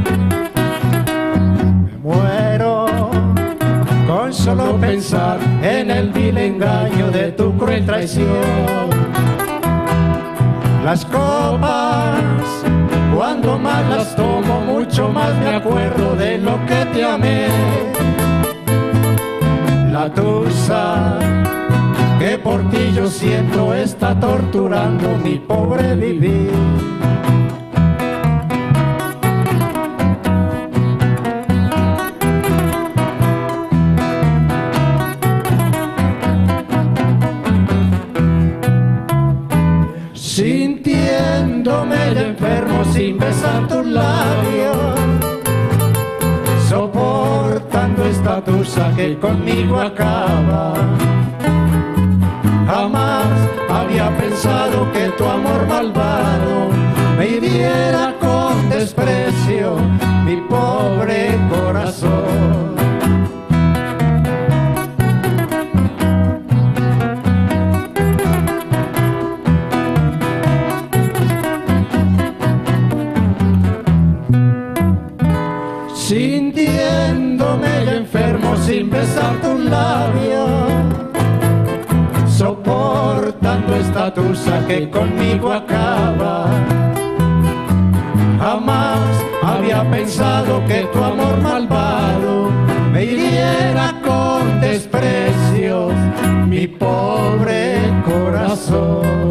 Me muero con solo pensar en el vil engaño de tu cruel traición. Las copas, cuando más las tomo, mucho más me acuerdo de lo que te amé. La tusa que por ti yo siento está torturando mi pobre vivir. Sintiéndome el enfermo sin besar tus labios, soportando esta tusa estatusa que conmigo acaba. Jamás había pensado que tu amor malvado me hiriera con desprecio mi pobre corazón. Sintiéndome ya enfermo sin besar tus labios, soportando esta tusa que conmigo acaba. Jamás había pensado que tu amor malvado me hiriera con desprecios mi pobre corazón.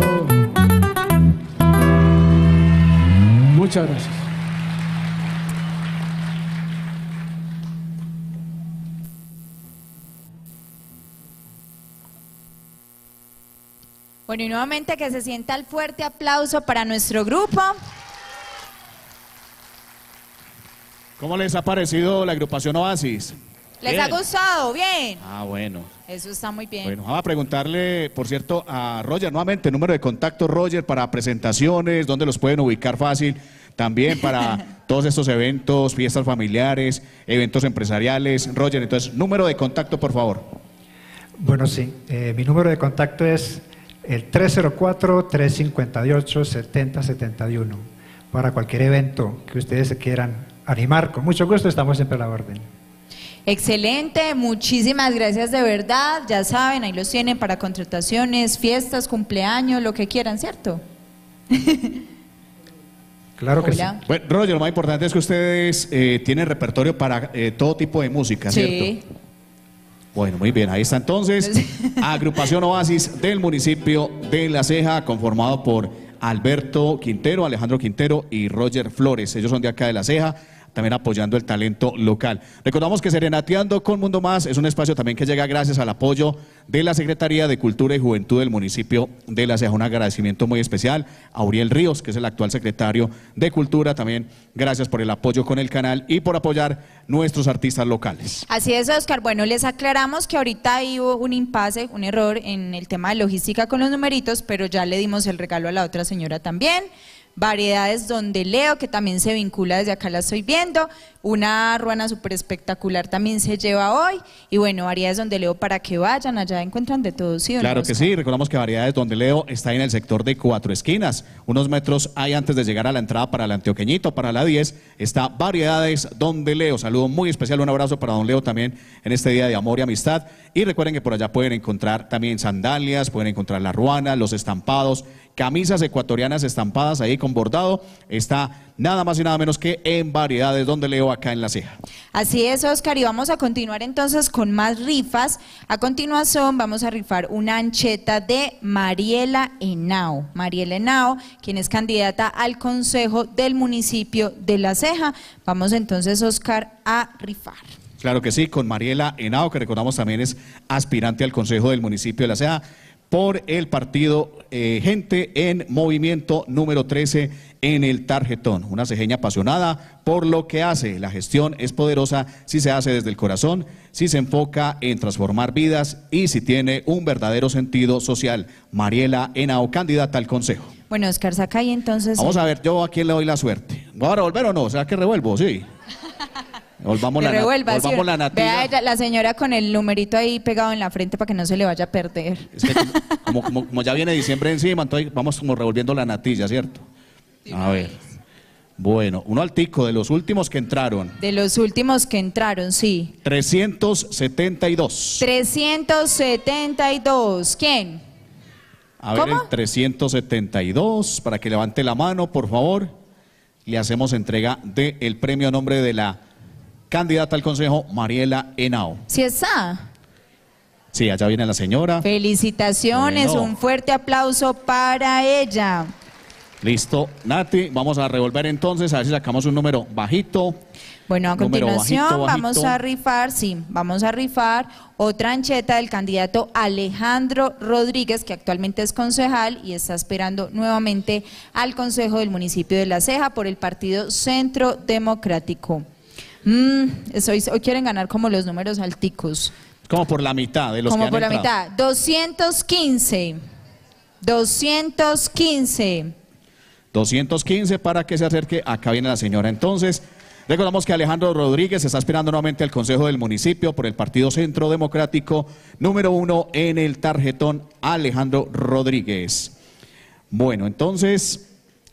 Muchas gracias. Bueno, y nuevamente que se sienta el fuerte aplauso para nuestro grupo. ¿Cómo les ha parecido la agrupación Oasis? ¿Les Bien. ha gustado? Bien. Ah, bueno. Eso está muy bien. Bueno, vamos a preguntarle, por cierto, a Roger nuevamente, número de contacto, Roger, para presentaciones, dónde los pueden ubicar fácil, también para todos estos eventos, fiestas familiares, eventos empresariales. Roger, entonces, número de contacto, por favor. Bueno, sí, eh, mi número de contacto es el tres cero cuatro, tres cinco ocho, siete cero siete uno. Para cualquier evento que ustedes se quieran animar, con mucho gusto estamos siempre a la orden. Excelente, muchísimas gracias de verdad. Ya saben, ahí los tienen para contrataciones, fiestas, cumpleaños, lo que quieran, ¿cierto? Claro que Hola. sí. Bueno, Roger, lo más importante es que ustedes eh, tienen repertorio para eh, todo tipo de música, ¿cierto? Sí. Bueno, muy bien, ahí está entonces, agrupación Oasis del municipio de La Ceja, conformado por Alberto Quintero, Alejandro Quintero y Roger Flores. Ellos son de acá de La Ceja, también apoyando el talento local. Recordamos que Serenateando con Mundo Más es un espacio también que llega gracias al apoyo de la Secretaría de Cultura y Juventud del municipio de La Ceja. Un agradecimiento muy especial a Uriel Ríos, que es el actual secretario de Cultura. También gracias por el apoyo con el canal y por apoyar nuestros artistas locales. Así es, Oscar. Bueno, les aclaramos que ahorita hubo un impasse, un error en el tema de logística con los numeritos, pero ya le dimos el regalo a la otra señora también. Variedades Donde Leo, que también se vincula, desde acá la estoy viendo. Una ruana súper espectacular también se lleva hoy. Y bueno, Variedades Donde Leo para que vayan, allá encuentran de todo, ¿sí o no, Claro que Oscar? sí, recordamos que Variedades Donde Leo está en el sector de Cuatro Esquinas. Unos metros hay antes de llegar a la entrada para el Antioqueñito, para la diez, está Variedades Donde Leo. Saludo muy especial, un abrazo para don Leo también en este día de amor y amistad. Y recuerden que por allá pueden encontrar también sandalias, pueden encontrar la ruana, los estampados, camisas ecuatorianas estampadas ahí con bordado. Está nada más y nada menos que en Variedades Donde Leo, acá en La Ceja. Así es, Oscar, y vamos a continuar entonces con más rifas. A continuación vamos a rifar una ancheta de Mariela Henao. Mariela Henao, quien es candidata al Consejo del municipio de La Ceja. Vamos entonces, Oscar, a rifar. Claro que sí, con Mariela Henao, que recordamos también es aspirante al Consejo del municipio de La Ceja por el partido eh, Gente en Movimiento número trece en el tarjetón. Una cejeña apasionada por lo que hace. La gestión es poderosa si se hace desde el corazón, si se enfoca en transformar vidas y si tiene un verdadero sentido social. Mariela Henao, candidata al Consejo. Bueno, Oscar, saca ahí entonces. Vamos a ver, yo a quién le doy la suerte. ¿Voy a revolver o no? ¿Será que revuelvo? Sí. Volvamos, la, revuelva, volvamos sí. la natilla. Vea ella, la señora con el numerito ahí pegado en la frente para que no se le vaya a perder. Es que como, como, como ya viene diciembre encima, entonces vamos como revolviendo la natilla, ¿cierto? A ver. Bueno, uno altico de los últimos que entraron. De los últimos que entraron, sí. trescientos setenta y dos. trescientos setenta y dos. ¿Quién? A ver, ¿Cómo? el trescientos setenta y dos, para que levante la mano, por favor. Le hacemos entrega del premio a nombre de la candidata al Consejo, Mariela Henao. ¿Sí está? Sí, allá viene la señora. Felicitaciones, Bueno. un fuerte aplauso para ella. Listo, Nati, vamos a revolver entonces, a ver si sacamos un número bajito. Bueno, a Número continuación bajito, bajito. vamos a rifar, sí, vamos a rifar otra ancheta del candidato Alejandro Rodríguez, que actualmente es concejal y está esperando nuevamente al Consejo del municipio de La Ceja por el partido Centro Democrático. Mm, hoy, hoy quieren ganar como los números alticos. Como por la mitad de los como que han por la entrado. mitad. doscientos quince. doscientos quince. doscientos quince para que se acerque. Acá viene la señora. Entonces, recordamos que Alejandro Rodríguez está aspirando nuevamente al Consejo del Municipio por el Partido Centro Democrático, número uno en el tarjetón, Alejandro Rodríguez. Bueno, entonces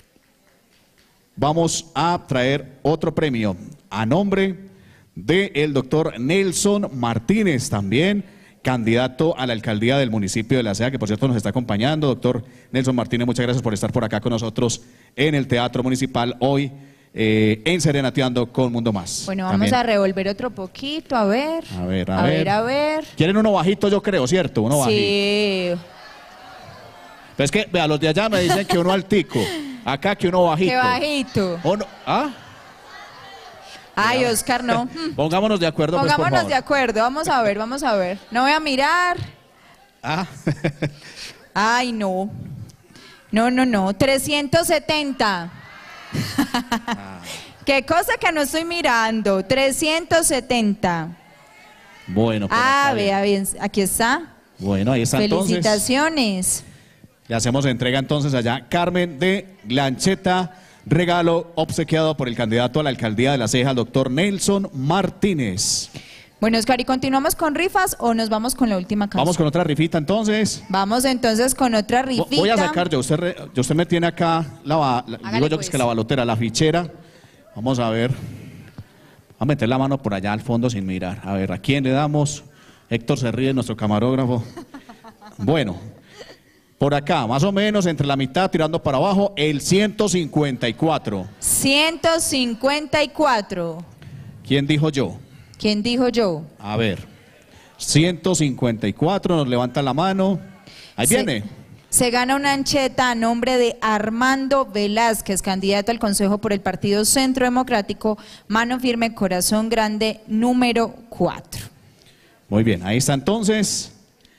vamos a traer otro premio a nombre del doctor Nelson Martínez, también candidato a la alcaldía del municipio de La Ceja, que por cierto nos está acompañando. Doctor Nelson Martínez, muchas gracias por estar por acá con nosotros en el Teatro Municipal hoy, eh, en Serenateando con Mundo Más. Bueno, vamos también. a revolver otro poquito, a ver. A ver, a, a ver. ver, a ver. Quieren uno bajito, yo creo, ¿cierto? Uno bajito. Sí. Pero es que, vea, los de allá me dicen que uno altico, acá que uno bajito. Qué bajito. ¿O no? ¿Ah? Ay, Oscar, no. Pongámonos de acuerdo, pues, por Pongámonos favor. de acuerdo, vamos a ver, vamos a ver. No voy a mirar. Ah. Ay, no. No, no, no. trescientos setenta. Ah. Qué cosa que no estoy mirando. trescientos setenta. Bueno, por Ah, acá, vea bien. Aquí está. Bueno, ahí está entonces. Felicitaciones. Le hacemos entrega entonces allá, Carmen, de lancheta, regalo obsequiado por el candidato a la alcaldía de La Ceja, el doctor Nelson Martínez. Bueno, Oscar, ¿y continuamos con rifas o nos vamos con la última canción? Vamos con otra rifita entonces. Vamos entonces con otra rifita. Voy a sacar, yo usted, re- yo usted me tiene acá, la, ba- la- digo yo que es que la balotera, la fichera. Vamos a ver. Vamos a meter la mano por allá al fondo sin mirar. A ver, ¿a quién le damos? Héctor se ríe, nuestro camarógrafo. Bueno, por acá, más o menos entre la mitad, tirando para abajo, el ciento cincuenta y cuatro. ciento cincuenta y cuatro. ¿Quién dijo yo? ¿Quién dijo yo? A ver, ciento cincuenta y cuatro, nos levanta la mano. Ahí Se- viene. Se gana una ancheta a nombre de Armando Velázquez, candidato al Consejo por el Partido Centro Democrático, mano firme, corazón grande, número cuatro. Muy bien, ahí está entonces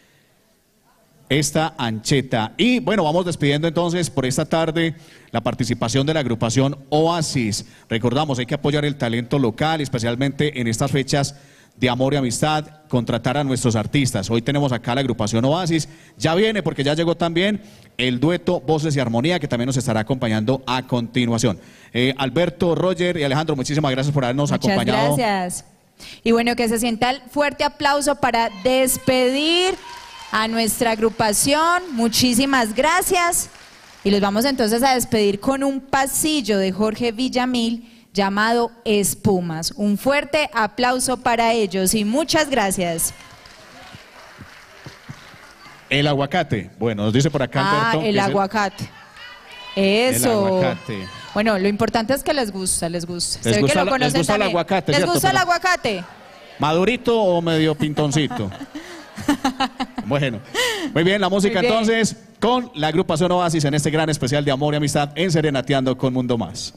esta ancheta. Y bueno, vamos despidiendo entonces por esta tarde la participación de la agrupación Oasis. Recordamos, hay que apoyar el talento local, especialmente en estas fechas de amor y amistad, contratar a nuestros artistas. Hoy tenemos acá la agrupación Oasis. Ya viene, porque ya llegó también el dueto Voces y Armonía, que también nos estará acompañando a continuación. Eh, Alberto, Roger y Alejandro, muchísimas gracias por habernos Muchas acompañado. gracias. Y bueno, que se sienta el fuerte aplauso para despedir a nuestra agrupación. Muchísimas gracias. Y los vamos entonces a despedir con un pasillo de Jorge Villamil llamado Espumas. Un fuerte aplauso para ellos y muchas gracias. El aguacate. Bueno, nos dice por acá Ah, Alberto. el que es aguacate. Eso. El aguacate. Bueno, lo importante es que les gusta, les gusta. Les Se ve gusta que lo la- les conocen gusta el también. aguacate, ¿Les ¿cierto? gusta el Pero- aguacate? ¿Madurito o medio pintoncito? Bueno, muy bien, la música Muy bien. entonces con la agrupación Oasis en este gran especial de amor y amistad en Serenateando con Mundo Más.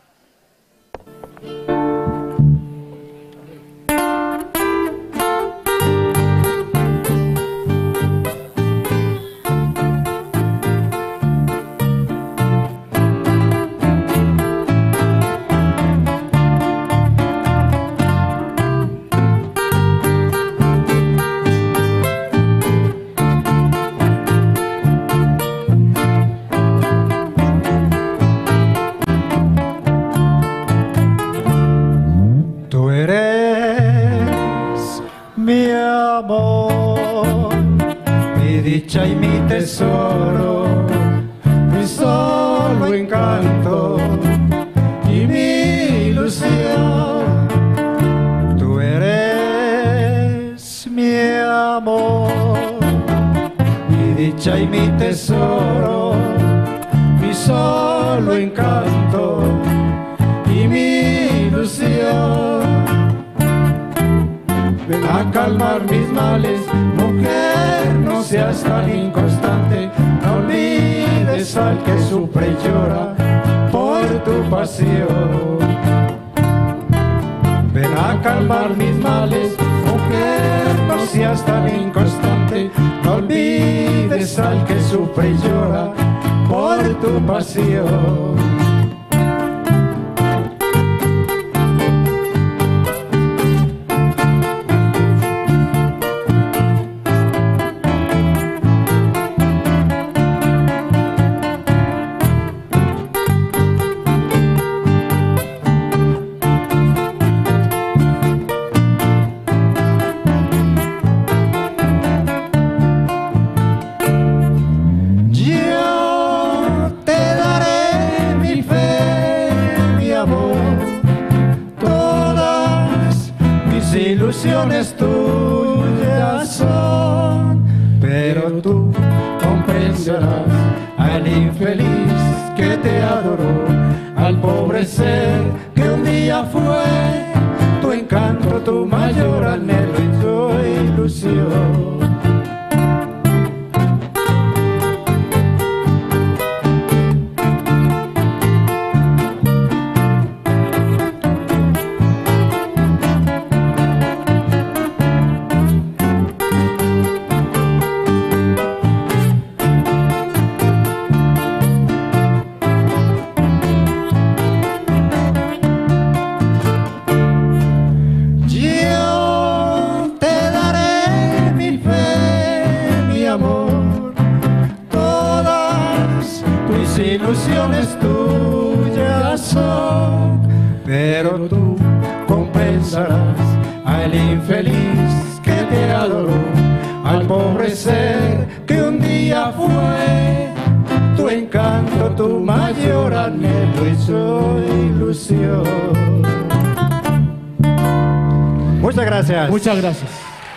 Tú eres mi amor, mi dicha y mi tesoro, mi solo encanto y mi ilusión. Tú eres mi amor, mi dicha y mi tesoro, mi solo encanto y mi ilusión. Ven a calmar mis males, mujer, no seas tan inconstante, no olvides al que sufre y llora por tu pasión. Ven a calmar mis males, mujer, no seas tan inconstante, no olvides al que sufre y llora por tu pasión. ilusiones tuyas son, pero tú comprenderás al infeliz que te adoró, al pobre ser que un día fue tu encanto, tu mayor anhelo y tu ilusión. Ilusiones tuyas son, pero tú compensarás al infeliz que te adoró, al pobre ser que un día fue tu encanto, tu mayor anhelo y su ilusión. Muchas gracias. Muchas gracias.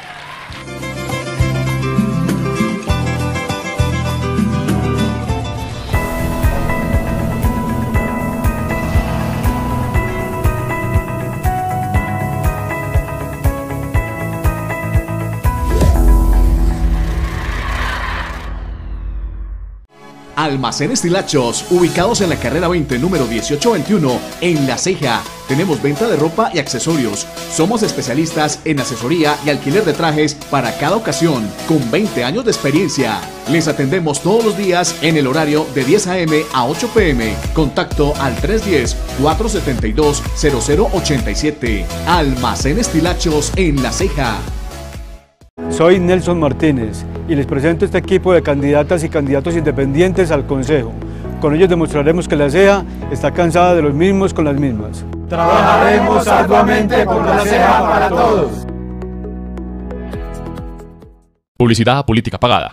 Almacenes Tilachos, ubicados en la carrera veinte, número dieciocho veintiuno, en La Ceja. Tenemos venta de ropa y accesorios. Somos especialistas en asesoría y alquiler de trajes para cada ocasión, con veinte años de experiencia. Les atendemos todos los días en el horario de diez a eme a ocho pe eme. Contacto al tres uno cero, cuatro siete dos, cero cero ocho siete. Almacenes Tilachos en La Ceja. Soy Nelson Martínez y les presento este equipo de candidatas y candidatos independientes al Consejo. Con ellos demostraremos que La Ceja está cansada de los mismos con las mismas. Trabajaremos arduamente por La Ceja para todos. Publicidad política pagada.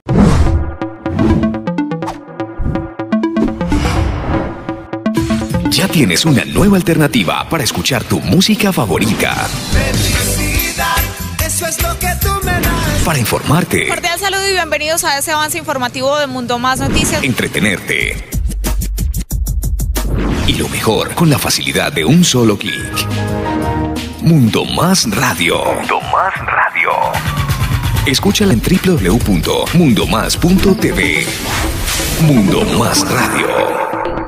Ya tienes una nueva alternativa para escuchar tu música favorita. Felicidad, eso es lo que tú me das. Para informarte. Cordial saludo y bienvenidos a ese avance informativo de Mundo Más Noticias. Entretenerte. Y lo mejor, con la facilidad de un solo clic. Mundo Más Radio. Mundo Más Radio. Escúchala en doble u doble u doble u punto mundo más punto te ve. Mundo Más Radio.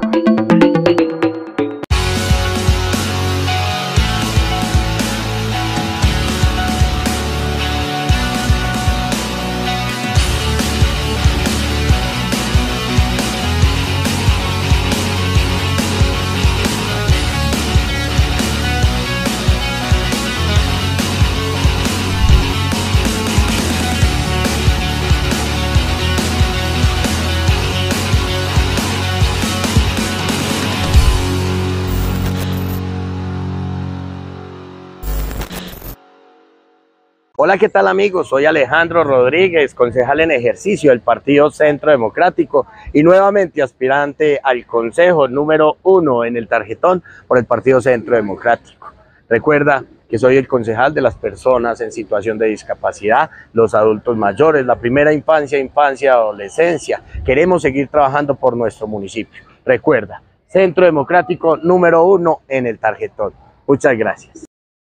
Hola, ¿qué tal amigos? Soy Alejandro Rodríguez, concejal en ejercicio del Partido Centro Democrático y nuevamente aspirante al Consejo número uno en el tarjetón por el Partido Centro Democrático. Recuerda que soy el concejal de las personas en situación de discapacidad, los adultos mayores, la primera infancia, infancia y adolescencia. Queremos seguir trabajando por nuestro municipio. Recuerda, Centro Democrático número uno en el tarjetón. Muchas gracias.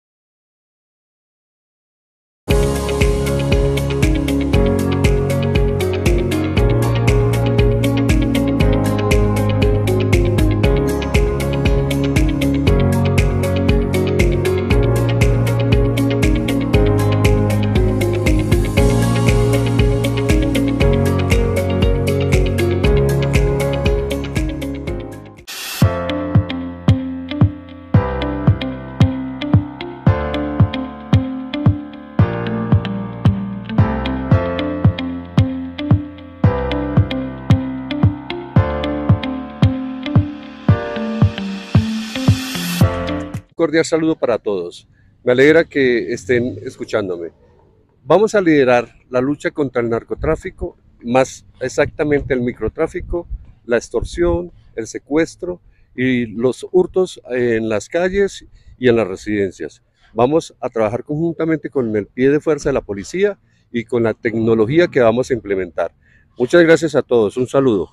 Cordial saludo para todos. Me alegra que estén escuchándome. Vamos a liderar la lucha contra el narcotráfico, más exactamente el microtráfico, la extorsión, el secuestro y los hurtos en las calles y en las residencias. Vamos a trabajar conjuntamente con el pie de fuerza de la policía y con la tecnología que vamos a implementar. Muchas gracias a todos, un saludo.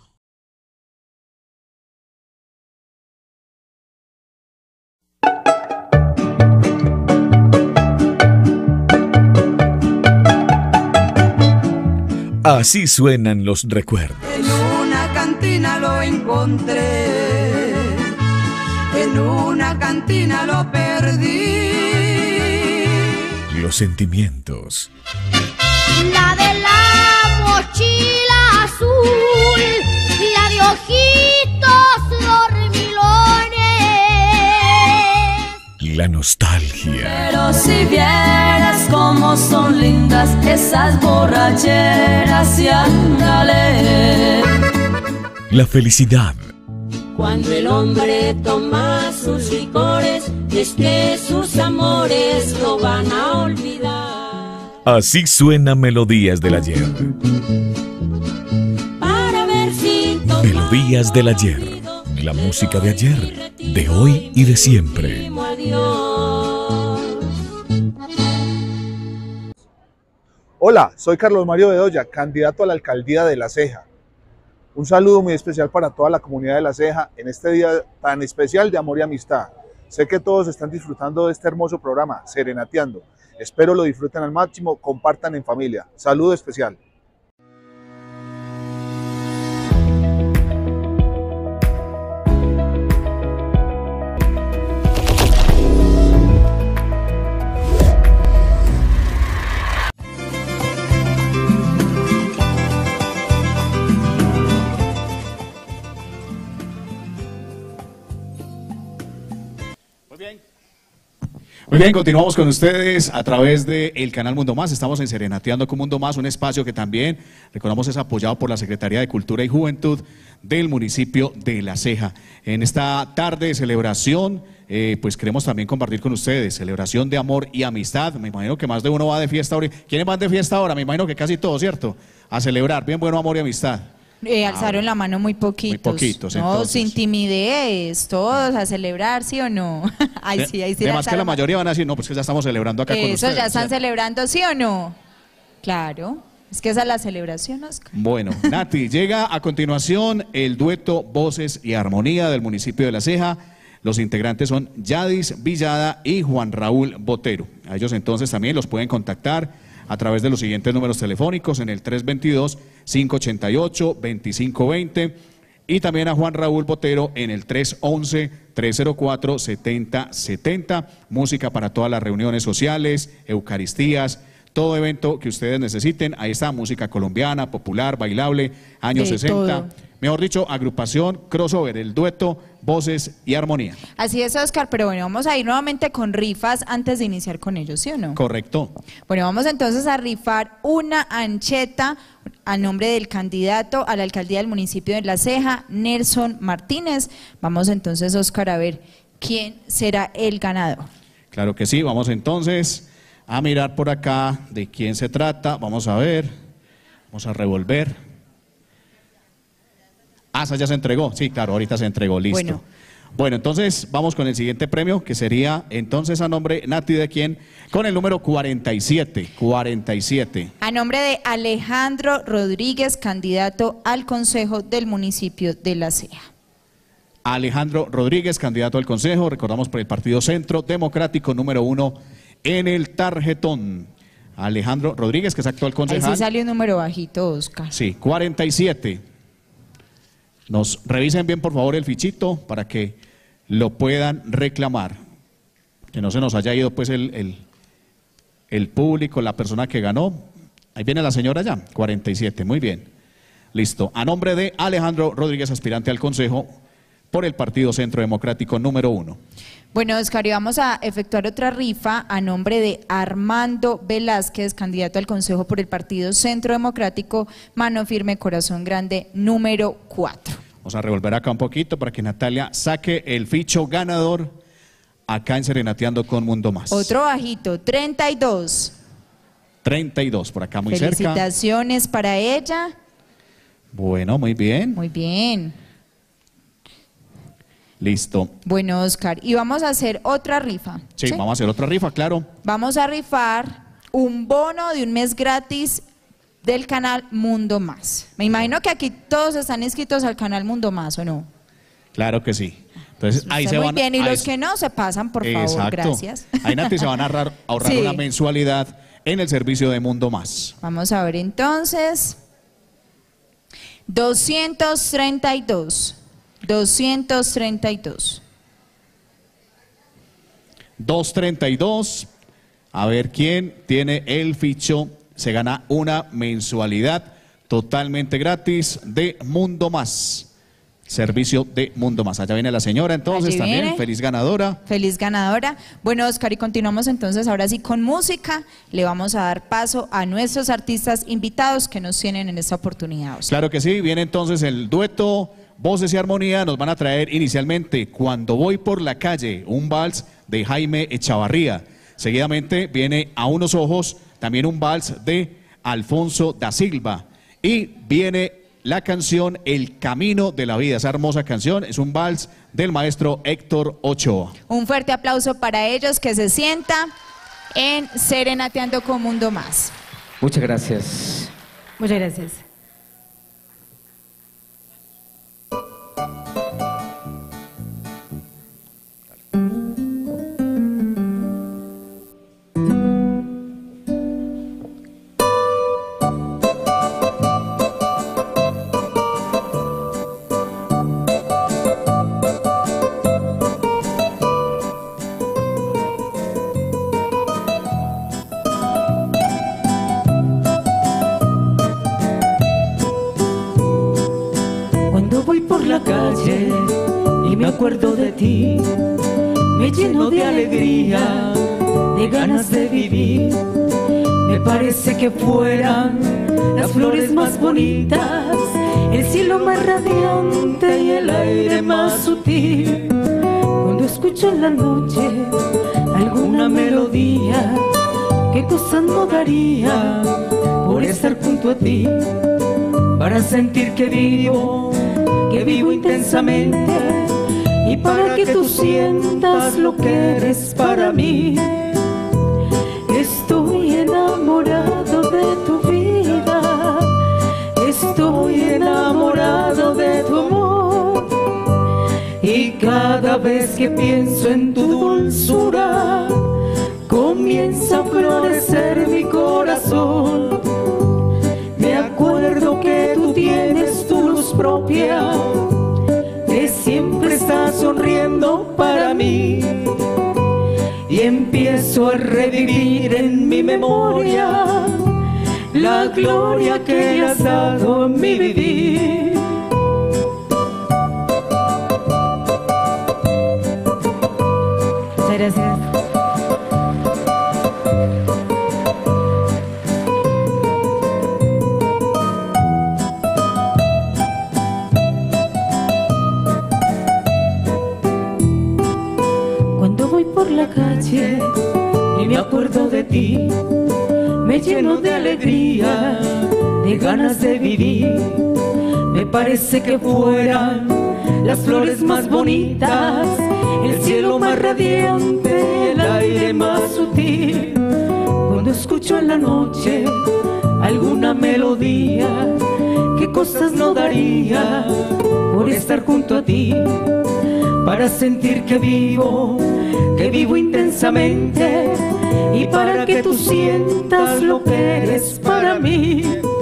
Así suenan los recuerdos. En una cantina lo encontré, en una cantina lo perdí. Los sentimientos. La de la mochila azul, la de ojitos dormilones. La nostalgia. Pero si vieras cómo son lindas esas borracheras y ándale. La felicidad. Cuando el hombre toma sus licores, es que sus amores lo van a olvidar. Así suenan melodías del ayer. Para ver si Melodías del ayer. La música de ayer, de hoy y de siempre. Hola, soy Carlos Mario Bedoya, candidato a la alcaldía de La Ceja. Un saludo muy especial para toda la comunidad de La Ceja en este día tan especial de amor y amistad. Sé que todos están disfrutando de este hermoso programa, Serenateando. Espero lo disfruten al máximo, compartan en familia. Saludo especial. Muy bien, continuamos con ustedes a través del canal Mundo Más. Estamos en Serenateando con Mundo Más, un espacio que también, recordamos, es apoyado por la Secretaría de Cultura y Juventud del municipio de La Ceja. En esta tarde de celebración, eh, pues queremos también compartir con ustedes, celebración de amor y amistad. Me imagino que más de uno va de fiesta ahora. ¿Quiénes van de fiesta ahora? Me imagino que casi todos, ¿cierto? A celebrar, bien bueno amor y amistad. Eh, alzaron ah, la mano muy poquitos. Muy poquitos, no, entonces. sin timidez, todos a celebrar, ¿sí o no? Ay, sí, ahí sí. Además que la mayoría van a decir, no, pues que ya estamos celebrando acá Eso, con ustedes. Eso, ya están celebrando, ¿sí o no? Claro, es que esa es la celebración, Oscar. Bueno, Nati, llega a continuación el dueto Voces y Armonía del municipio de La Ceja. Los integrantes son Yadis Villada y Juan Raúl Botero. A ellos entonces también los pueden contactar a través de los siguientes números telefónicos en el tres dos dos, cinco ocho ocho, dos cinco dos cero y también a Juan Raúl Botero en el tres once, tres cero cuatro, setenta setenta. Música para todas las reuniones sociales, eucaristías, todo evento que ustedes necesiten. Ahí está, música colombiana, popular, bailable, años de sesenta. todo. Mejor dicho, agrupación, crossover, el dueto, voces y armonía. Así es, Oscar, pero bueno, vamos a ir nuevamente con rifas antes de iniciar con ellos, ¿sí o no? Correcto. Bueno, vamos entonces a rifar una ancheta a nombre del candidato a la alcaldía del municipio de La Ceja, Nelson Martínez. Vamos entonces, Oscar, a ver quién será el ganador. Claro que sí, vamos entonces a mirar por acá de quién se trata. Vamos a ver, vamos a revolver. Ah, esa ya se entregó. Sí, claro, ahorita se entregó, listo. Bueno. Bueno, entonces vamos con el siguiente premio, que sería entonces a nombre, Nati, ¿de quién? Con el número cuarenta y siete, cuarenta y siete. A nombre de Alejandro Rodríguez, candidato al Consejo del municipio de La Ceja. Alejandro Rodríguez, candidato al Consejo, recordamos por el Partido Centro Democrático número uno en el tarjetón. Alejandro Rodríguez, que es actual concejal. Ahí sí salió un número bajito, Oscar. Sí, cuarenta y siete. Nos revisen bien, por favor, el fichito para que lo puedan reclamar. Que no se nos haya ido pues el, el, el público, la persona que ganó. Ahí viene la señora ya, cuarenta y siete, muy bien. Listo. A nombre de Alejandro Rodríguez, aspirante al Consejo por el Partido Centro Democrático número uno. Bueno, Oscar, y vamos a efectuar otra rifa a nombre de Armando Velázquez, candidato al Consejo por el Partido Centro Democrático, mano firme, corazón grande, número cuatro. Vamos a revolver acá un poquito para que Natalia saque el ficho ganador acá en Serenateando con Mundo Más. Otro bajito, treinta y dos. treinta y dos, por acá muy cerca. Felicitaciones para ella. Bueno, muy bien. Muy bien. Listo. Bueno, Oscar, y vamos a hacer otra rifa. Sí, ¿sí? Vamos a hacer otra rifa, claro. Vamos a rifar un bono de un mes gratis del canal Mundo Más. Me imagino que aquí todos están inscritos al canal Mundo Más, ¿o no? Claro que sí. Entonces, ahí se muy van, bien, y ahí los que no se pasan, por favor, exacto. gracias. Ahí, Nati, se van a ahorrar, ahorrar Sí. una mensualidad en el servicio de Mundo Más. Vamos a ver entonces. doscientos treinta y dos. doscientos treinta y dos. doscientos treinta y dos. A ver quién tiene el ficho. Se gana una mensualidad totalmente gratis de Mundo Más. Servicio de Mundo Más. Allá viene la señora entonces Allí también. viene. Feliz ganadora. Feliz ganadora. Bueno, Oscar, y continuamos entonces ahora sí con música. Le vamos a dar paso a nuestros artistas invitados que nos tienen en esta oportunidad, Oscar. Claro que sí. Viene entonces el dueto Voces y Armonía. Nos van a traer inicialmente Cuando voy por la calle, un vals de Jaime Echavarría. Seguidamente viene A unos ojos, también un vals de Alfonso da Silva. Y viene la canción El Camino de la Vida. Esa hermosa canción es un vals del maestro Héctor Ochoa. Un fuerte aplauso para ellos, que se sienta en Serenateando con Mundo Más. Muchas gracias. Muchas gracias. La calle y me acuerdo de ti, me lleno de alegría, de ganas de vivir. Me parece que fueran las flores más bonitas, el cielo más radiante y el aire más sutil. Cuando escucho en la noche alguna melodía, qué cosas no daría por estar junto a ti, para sentir que vivo, que vivo intensamente, y para que tú sientas lo que eres para mí. Estoy enamorado de tu vida, estoy enamorado de tu amor, y cada vez que pienso en tu dulzura, comienza a florecer mi corazón. Me acuerdo que tú tienes tu luz propia, que siempre está sonriendo para mí, y empiezo a revivir en mi memoria la gloria que has dado a mi vivir. Muchas gracias. Por la calle y me acuerdo de ti, me lleno de alegría, de ganas de vivir. Me parece que fueran las flores más bonitas, el cielo más radiante, el aire más sutil. Cuando escucho en la noche alguna melodía, qué cosas no daría por estar junto a ti, para sentir que vivo, que vivo intensamente, y para que tú sientas lo que eres para mí.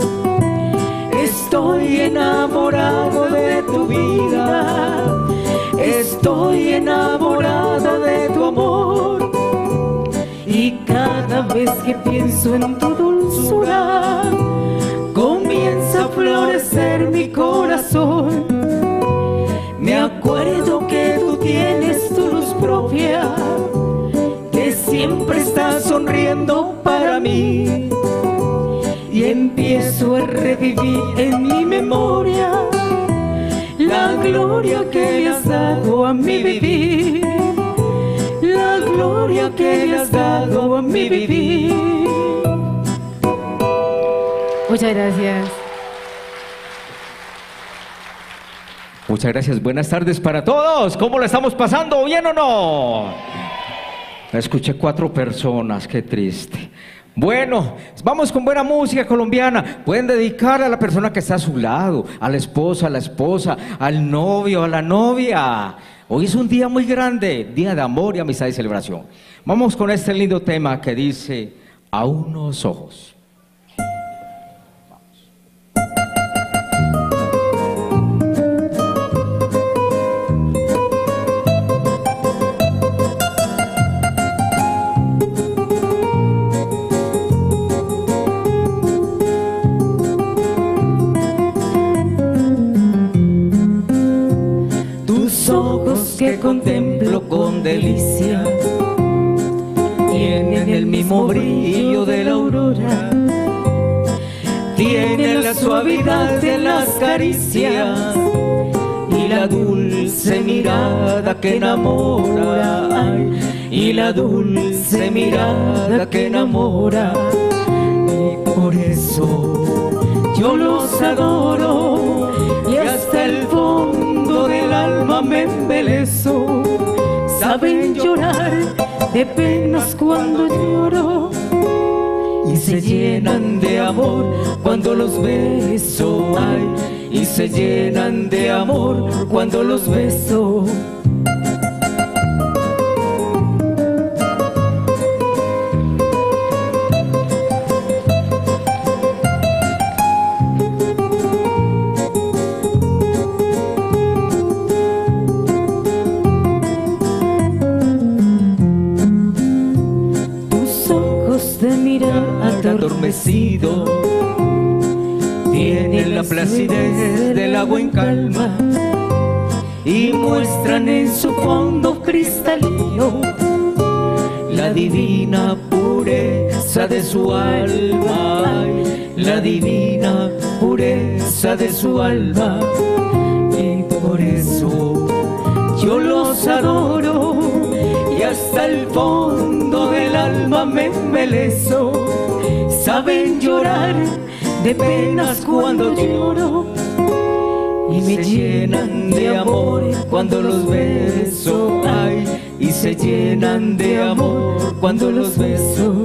Estoy enamorado de tu vida, estoy enamorada de tu amor, y cada vez que pienso en tu dulzura, comienza a florecer mi corazón. Me acuerdo que tú tienes tu luz propia, que siempre está sonriendo para mí, y empiezo a revivir en mi memoria la gloria que le has dado a mi vivir, la gloria que le has dado a mi vivir. Muchas gracias. Muchas gracias, buenas tardes para todos. ¿Cómo la estamos pasando? ¿Bien o no? Escuché cuatro personas, qué triste. Bueno, vamos con buena música colombiana. Pueden dedicar a la persona que está a su lado, a la esposa, a la esposa, al novio, a la novia. Hoy es un día muy grande, día de amor y amistad y celebración. Vamos con este lindo tema que dice A unos ojos. Que contemplo con delicia, tienen el mismo brillo de la aurora, tienen la suavidad de las caricias y la dulce mirada que enamora, ay, y la dulce mirada que enamora, y por eso yo los adoro y hasta el fondo del alma me embelezo. Saben llorar de penas cuando lloro y se llenan de amor cuando los beso, ay, y se llenan de amor cuando los beso. Adormecido, tienen la placidez del agua en calma y muestran en su fondo cristalino la divina pureza de su alma, la divina pureza de su alma, y por eso yo los adoro y hasta el fondo del alma me embelezo. Saben llorar de penas cuando lloro y me llenan de amor cuando los beso, ay, y se llenan de amor cuando los beso.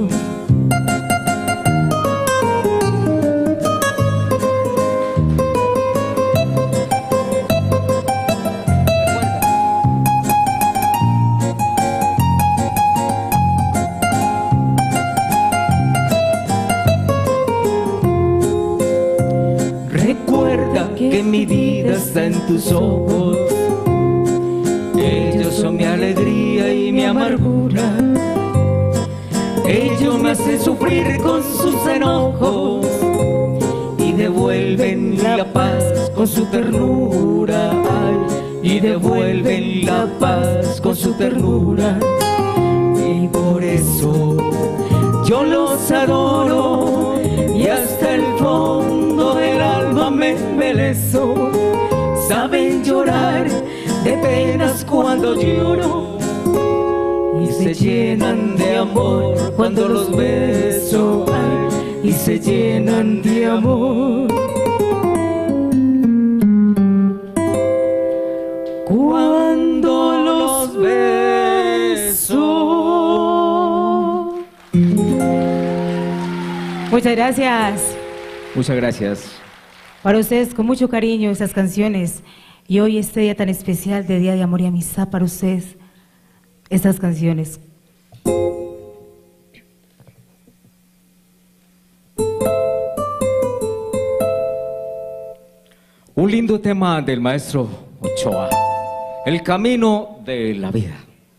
Que mi vida está en tus ojos, ellos son mi alegría y mi amargura, ellos me hacen sufrir con sus enojos y devuelven la paz con su ternura, ay, y devuelven la paz con su ternura, y por eso yo los adoro y hasta el fondo del alma me embelezo. Saben llorar de penas cuando lloro y se llenan de amor cuando los beso, ay, y se llenan de amor cuando los beso. Muchas gracias. Muchas gracias. Para ustedes, con mucho cariño, esas canciones. Y hoy, este día tan especial de Día de Amor y Amistad, para ustedes, estas canciones. Un lindo tema del maestro Ochoa, El camino de la vida.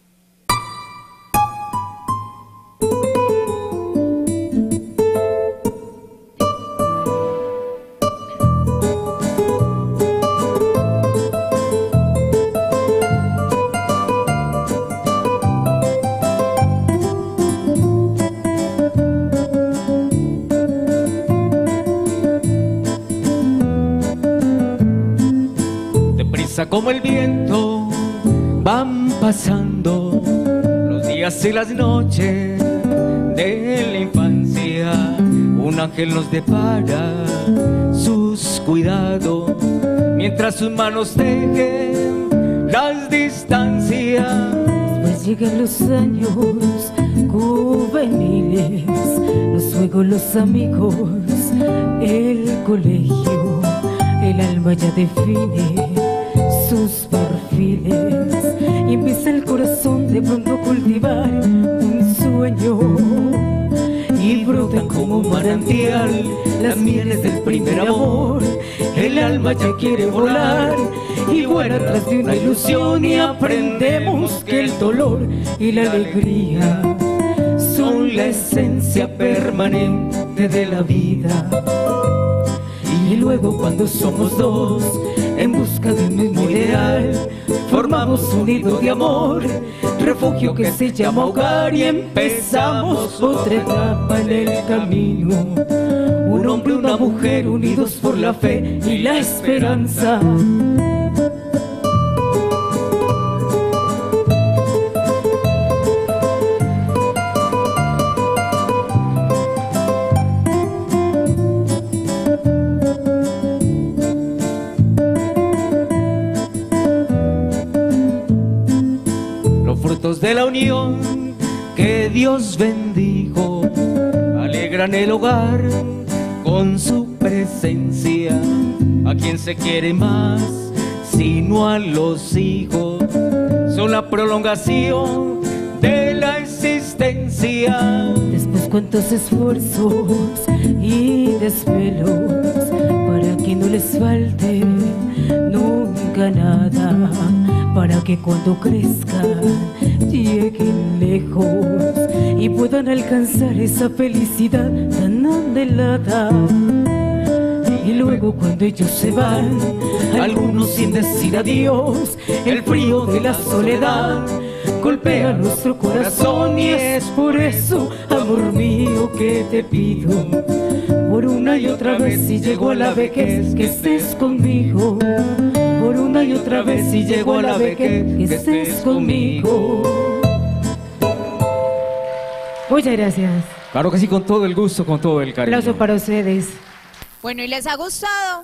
Como el viento van pasando los días y las noches de la infancia, un ángel nos depara sus cuidado, mientras sus manos dejen las distancias. Después llegan los años juveniles, los juegos, los amigos, el colegio, el alma ya define sus perfiles y empieza el corazón de pronto a cultivar un sueño y brotan como un manantial las mieles del primer amor. El alma ya quiere volar y vuela tras de una ilusión y aprendemos que el dolor y la alegría son la esencia permanente de la vida. Y luego cuando somos dos en busca de un mismo ideal, formamos un nido de amor, refugio que se llama hogar, y empezamos otra etapa en el camino. Un hombre y una mujer unidos por la fe y la esperanza. De la unión que Dios bendijo, alegran el hogar con su presencia. A quien se quiere más, sino a los hijos, son la prolongación de la existencia. Después cuántos esfuerzos y desvelos para que no les falte nunca nada, para que cuando crezcan lleguen lejos y puedan alcanzar esa felicidad tan anhelada. Y luego cuando ellos se van, algunos sin decir adiós, el frío de la soledad golpea nuestro corazón. Y es por eso, amor mío, que te pido por una y otra vez, si llego a la vejez, que estés conmigo. Por una y otra vez, si llego a la vejez, que estés conmigo. Muchas gracias. Claro que sí, con todo el gusto, con todo el cariño. Aplauso para ustedes. Bueno, ¿y les ha gustado?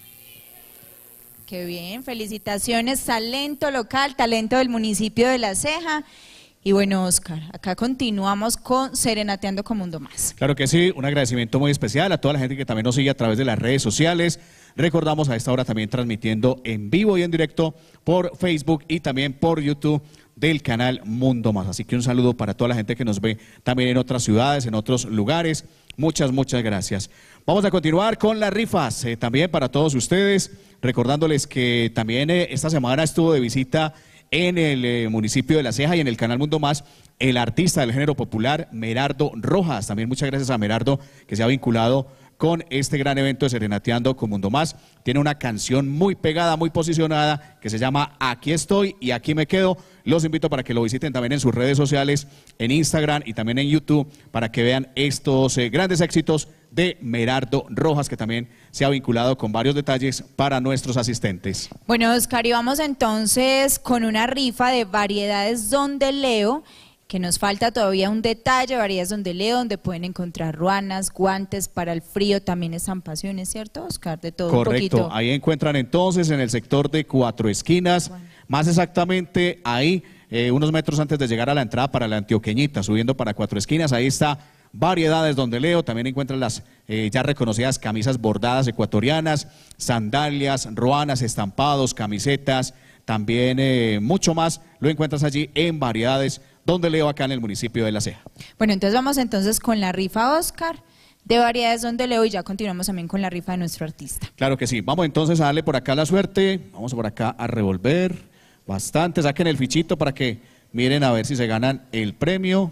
Qué bien, felicitaciones, talento local, talento del municipio de La Ceja. Y bueno, Oscar, acá continuamos con Serenateando con Mundo Más. Claro que sí, un agradecimiento muy especial a toda la gente que también nos sigue a través de las redes sociales. Recordamos a esta hora también transmitiendo en vivo y en directo por Facebook y también por YouTube del canal Mundo Más. Así que un saludo para toda la gente que nos ve también en otras ciudades, en otros lugares. Muchas, muchas gracias. Vamos a continuar con las rifas, eh, también para todos ustedes, recordándoles que también eh, esta semana estuvo de visita en el eh, municipio de La Ceja y en el canal Mundo Más el artista del género popular Merardo Rojas. También muchas gracias a Merardo, que se ha vinculado con este gran evento de Serenateando con Mundo Más. Tiene una canción muy pegada, muy posicionada, que se llama Aquí estoy y aquí me quedo. Los invito para que lo visiten también en sus redes sociales, en Instagram y también en YouTube, para que vean estos eh, grandes éxitos de Merardo Rojas, que también se ha vinculado con varios detalles para nuestros asistentes. Bueno, Oscar, y vamos entonces con una rifa de variedades Donde Leo, que nos falta todavía un detalle, variedades Donde Leo, donde pueden encontrar ruanas, guantes para el frío, también estampaciones, ¿cierto, Oscar? De todo un poquito. Correcto, ahí encuentran entonces en el sector de Cuatro Esquinas, bueno, más exactamente ahí, eh, unos metros antes de llegar a la entrada para la Antioqueñita, subiendo para Cuatro Esquinas, ahí está variedades Donde Leo. También encuentran las eh, ya reconocidas camisas bordadas ecuatorianas, sandalias, ruanas, estampados, camisetas, también eh, mucho más lo encuentras allí en variedades Donde Leo, acá en el municipio de La Ceja. Bueno, entonces vamos entonces con la rifa, Oscar, de variedades Donde Leo, y ya continuamos también con la rifa de nuestro artista. Claro que sí, vamos entonces a darle por acá la suerte, vamos por acá a revolver bastante, saquen el fichito para que miren a ver si se ganan el premio.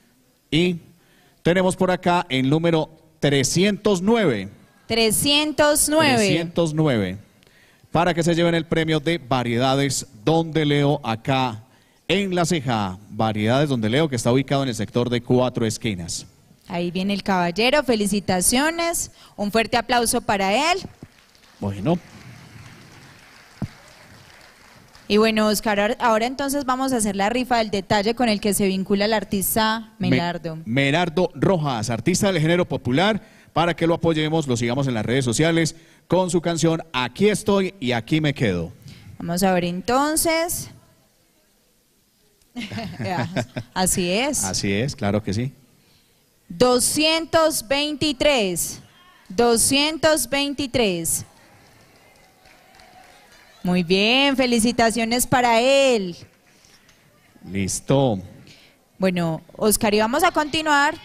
Y tenemos por acá el número trescientos nueve. trescientos nueve. trescientos nueve, para que se lleven el premio de variedades Donde Leo acá en La Ceja. Variedades Donde Leo, que está ubicado en el sector de Cuatro Esquinas. Ahí viene el caballero, felicitaciones, un fuerte aplauso para él. Bueno. Y bueno, Oscar, ahora entonces vamos a hacer la rifa del detalle con el que se vincula el artista Merardo. Me, Merardo Rojas, artista del género popular, para que lo apoyemos, lo sigamos en las redes sociales con su canción Aquí estoy y aquí me quedo. Vamos a ver entonces. Así es. Así es, claro que sí. doscientos veintitrés. doscientos veintitrés. Muy bien, felicitaciones para él. Listo. Bueno, Oscar, y vamos a continuar.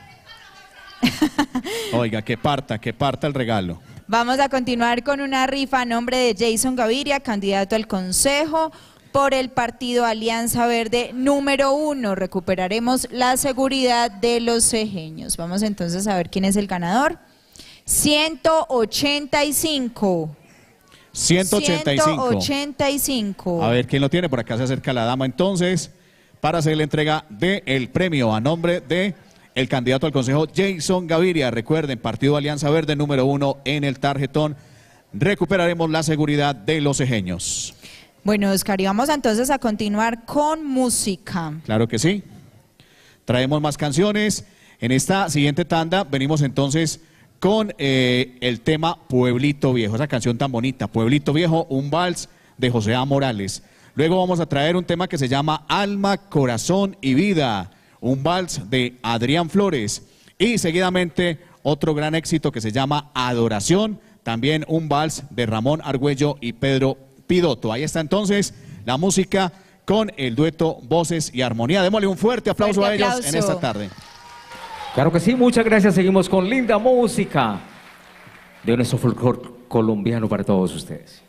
Oiga, que parta, que parta el regalo. Vamos a continuar con una rifa a nombre de Jason Gaviria, candidato al Consejo por el partido Alianza Verde número uno. Recuperaremos la seguridad de los cejeños. Vamos entonces a ver quién es el ganador. ciento ochenta y cinco. ciento ochenta y cinco. ciento ochenta y cinco. A ver quién lo tiene. Por acá se acerca la dama entonces para hacer la entrega del premio a nombre de el candidato al Consejo Jason Gaviria. Recuerden, partido Alianza Verde número uno en el tarjetón. Recuperaremos la seguridad de los cejeños. Bueno, Oscar, y vamos entonces a continuar con música. Claro que sí. Traemos más canciones. En esta siguiente tanda venimos entonces con eh, el tema Pueblito Viejo, esa canción tan bonita, Pueblito Viejo, un vals de José A. Morales. Luego vamos a traer un tema que se llama Alma, Corazón y Vida, un vals de Adrián Flores. Y seguidamente otro gran éxito que se llama Adoración, también un vals de Ramón Argüello y Pedro Pidotto. Ahí está entonces la música con el dueto Voces y Armonía. Démosle un fuerte aplauso fuerte a ellos aplauso. en esta tarde. Claro que sí, muchas gracias. Seguimos con linda música de nuestro folclore colombiano para todos ustedes.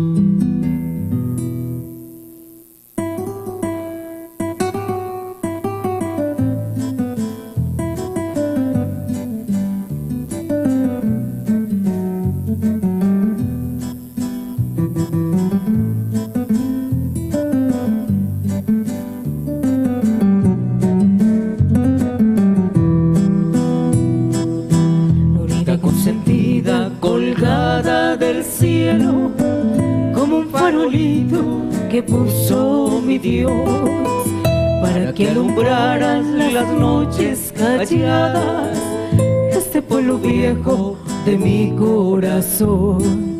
Colgada del cielo como un farolito que puso mi Dios para que alumbraran las noches calladas este pueblo viejo de mi corazón.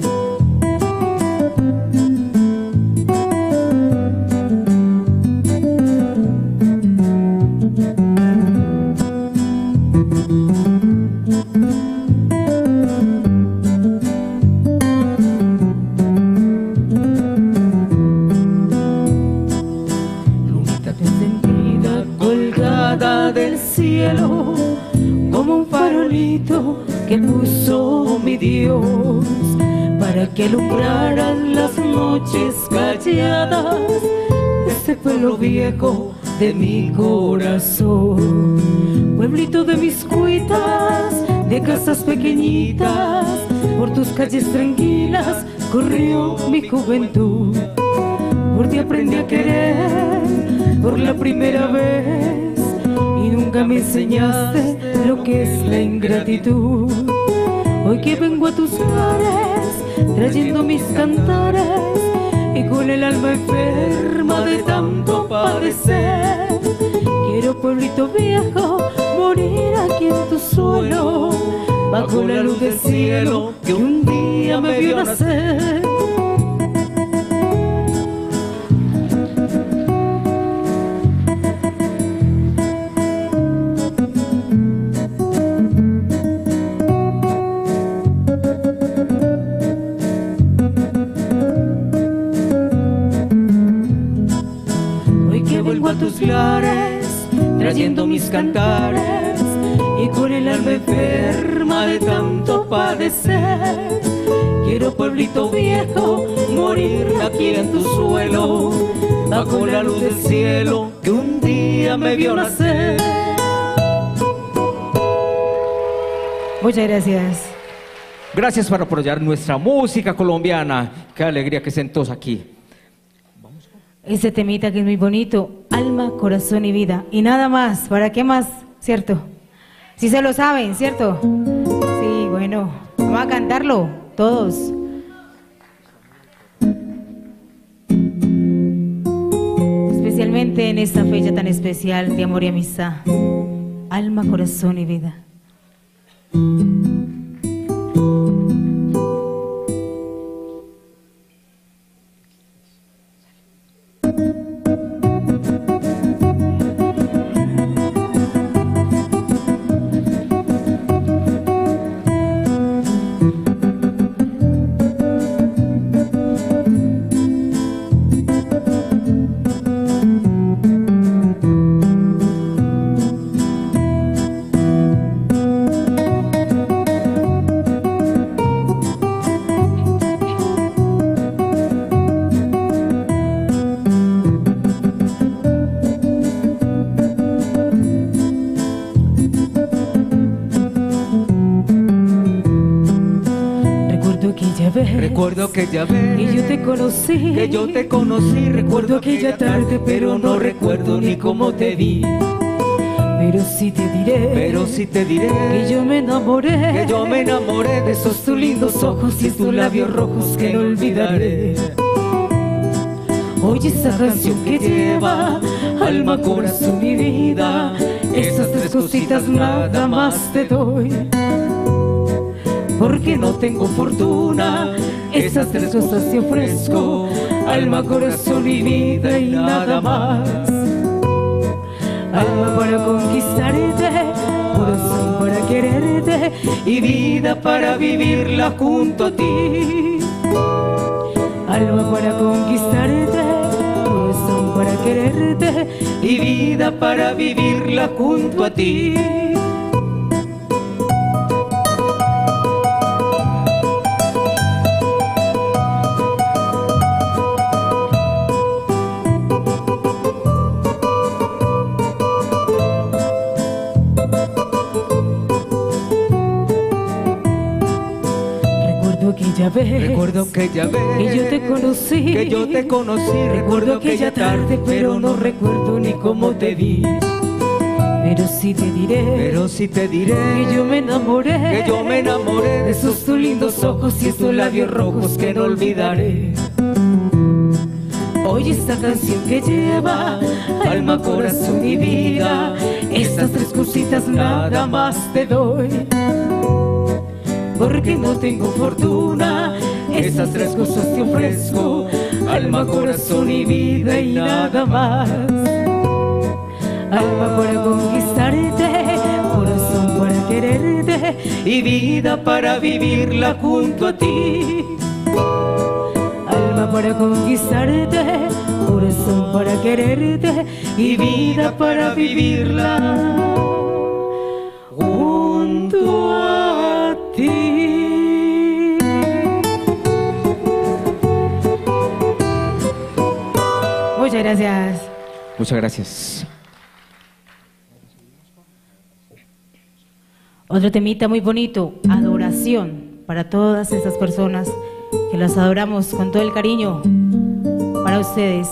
Como un farolito que puso mi Dios para que alumbraran las noches calladas este pueblo viejo de mi corazón. Pueblito de mis cuitas, de casas pequeñitas, por tus calles tranquilas corrió mi juventud. Por ti aprendí a querer por la primera vez y nunca me enseñaste lo que es la ingratitud. Hoy que vengo a tus lares trayendo mis cantares y con el alma enferma de tanto padecer, quiero pueblito viejo morir aquí en tu suelo bajo la luz del cielo que un día me vio nacer. A tus lares, trayendo mis cantares y con el alma enferma de tanto padecer, quiero pueblito viejo morir aquí en tu suelo bajo la luz del cielo que un día me vio nacer. Muchas gracias. Gracias por apoyar nuestra música colombiana. Qué alegría que estén todos aquí. Ese temita que es muy bonito, alma, corazón y vida. Y nada más, ¿para qué más? ¿Cierto? Si se lo saben, ¿cierto? Sí, bueno, vamos a cantarlo, todos. Especialmente en esta fecha tan especial de amor y amistad. Alma, corazón y vida. vez, recuerdo aquella vez que yo te conocí, que yo te conocí, recuerdo aquella tarde, pero no recuerdo ni cómo te vi. Pero sí te diré, pero sí te diré que yo me enamoré, que yo me enamoré de esos tus lindos ojos y tus labios rojos que no olvidaré. Oye esa canción que lleva alma, corazón y vida, esas tres cositas nada más te doy. Porque no tengo fortuna, esas tres cosas te ofrezco, alma, corazón y vida y nada más. Alma para conquistarte, corazón para quererte y vida para vivirla junto a ti. Alma para conquistarte, corazón para quererte y vida para vivirla junto a ti. Aquella vez, recuerdo aquella vez que yo te conocí, que yo te conocí, recuerdo aquella tarde, pero no recuerdo ni cómo te vi. Pero sí te diré, pero sí te diré que yo me enamoré, que yo me enamoré de esos tus lindos ojos y esos labios rojos que no olvidaré. Oye esta canción que lleva alma, corazón y vida, estas tres cositas nada más te doy. Porque no tengo fortuna, esas tres cosas te ofrezco, alma, corazón y vida y nada más. Alma para conquistarte, corazón para quererte y vida para vivirla junto a ti. Alma para conquistarte, corazón para quererte y vida para vivirla junto a ti. Muchas gracias. Muchas gracias. Otro temita muy bonito, adoración, para todas esas personas que las adoramos con todo el cariño, para ustedes.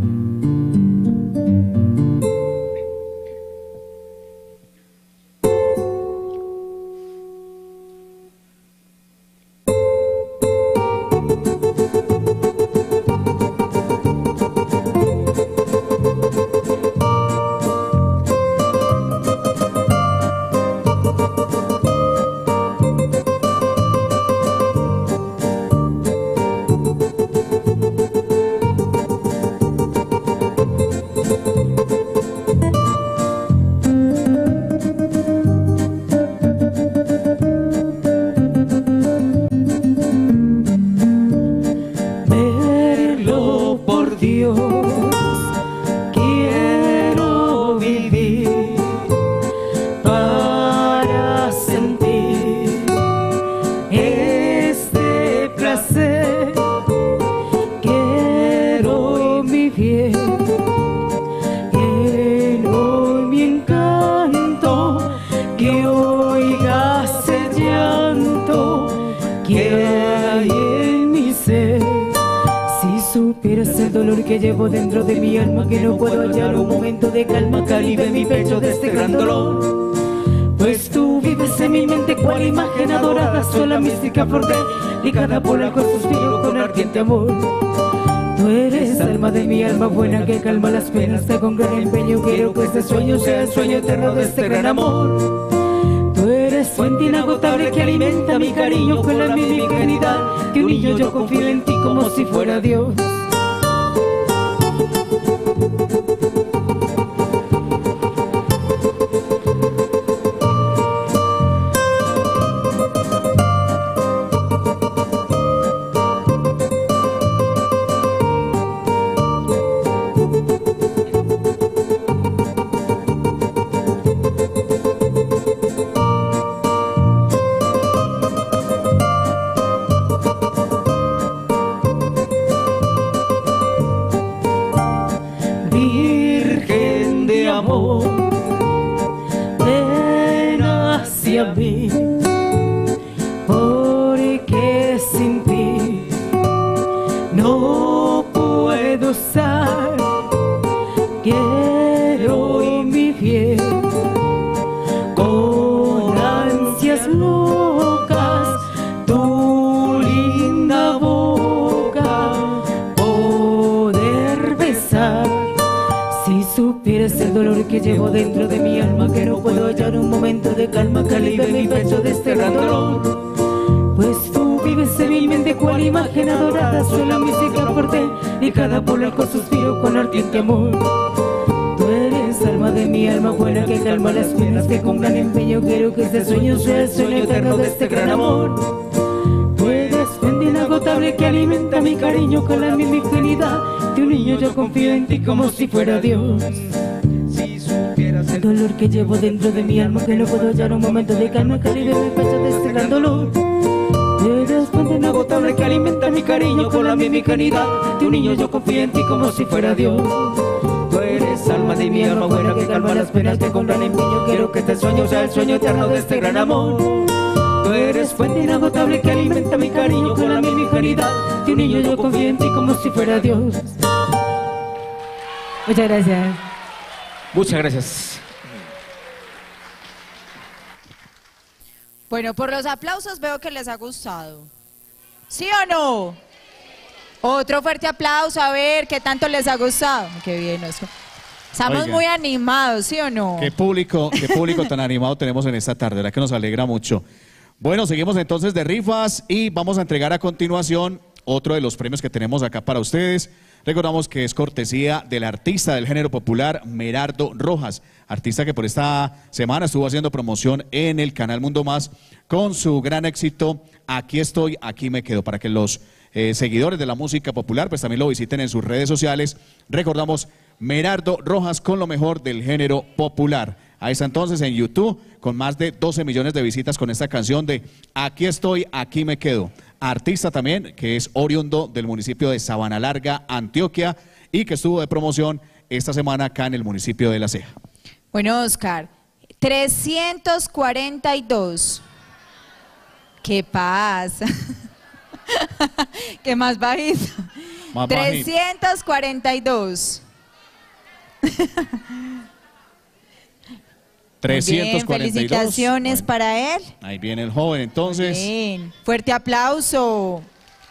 Que llevo dentro de mi alma, que no puedo hallar un momento de calma que alivie mi pecho de este gran dolor. Pues tú vives en mi mente cual imagen adorada, sola mística flor delicada por la cual suspiro con ardiente amor. Tú eres alma de mi alma buena que calma las penas, te con gran empeño quiero que este sueño sea el sueño eterno de este gran amor. Tú eres fuente inagotable que alimenta mi cariño con la misma dignidad que un niño yo confío en ti como si fuera Dios. dentro de mi alma, que no puedo hallar un momento de calma que alivie mi pecho de este gran dolor. Pues tú vives en mi mente cual imagen adorada, soy la música fuerte y cada polaco suspiro con ardiente amor. Tú eres alma de mi alma buena que calma las penas, que con gran empeño quiero que este sueño sea el sueño eterno de este gran amor. Tú eres fuente inagotable que alimenta mi cariño con la misma ingenuidad de un niño. Yo confío en ti como si fuera Dios. Si supieras el dolor que llevo dentro de mi alma, que no puedo hallar un momento de calma que alivie mi pecho de este gran dolor. Eres fuente inagotable que alimenta mi cariño con la misma ingenuidad de un niño. Yo confío en ti como si fuera Dios. Tú eres alma de mi alma buena que calma las penas, que con gran empeño quiero que este sueño sea el sueño eterno de este gran amor. Tú eres fuente inagotable que alimenta mi cariño con la misma ingenuidad de un niño. Yo confío en ti como si fuera Dios. Muchas gracias. Muchas gracias. Bueno, por los aplausos veo que les ha gustado. ¿Sí o no? Otro fuerte aplauso, a ver qué tanto les ha gustado. Qué bien, Oscar. Estamos Oiga, muy animados, ¿sí o no? Qué público, qué público tan animado tenemos en esta tarde, la que nos alegra mucho. Bueno, seguimos entonces de rifas y vamos a entregar a continuación otro de los premios que tenemos acá para ustedes. Recordamos que es cortesía del artista del género popular Merardo Rojas, artista que por esta semana estuvo haciendo promoción en el canal Mundo Más con su gran éxito Aquí estoy, aquí me quedo, para que los eh, seguidores de la música popular pues también lo visiten en sus redes sociales. Recordamos Merardo Rojas con lo mejor del género popular. Ahí está entonces en YouTube con más de doce millones de visitas con esta canción de Aquí estoy, aquí me quedo. Artista también que es oriundo del municipio de Sabana Larga, Antioquia, y que estuvo de promoción esta semana acá en el municipio de La Ceja. Bueno, Oscar, trescientos cuarenta y dos. ¿Qué pasa? ¿Qué más bajito? Más bajito. trescientos cuarenta y dos. trescientos cuarenta y dos. Bien, felicitaciones bueno, para él. Ahí viene el joven, entonces. Bien, fuerte aplauso.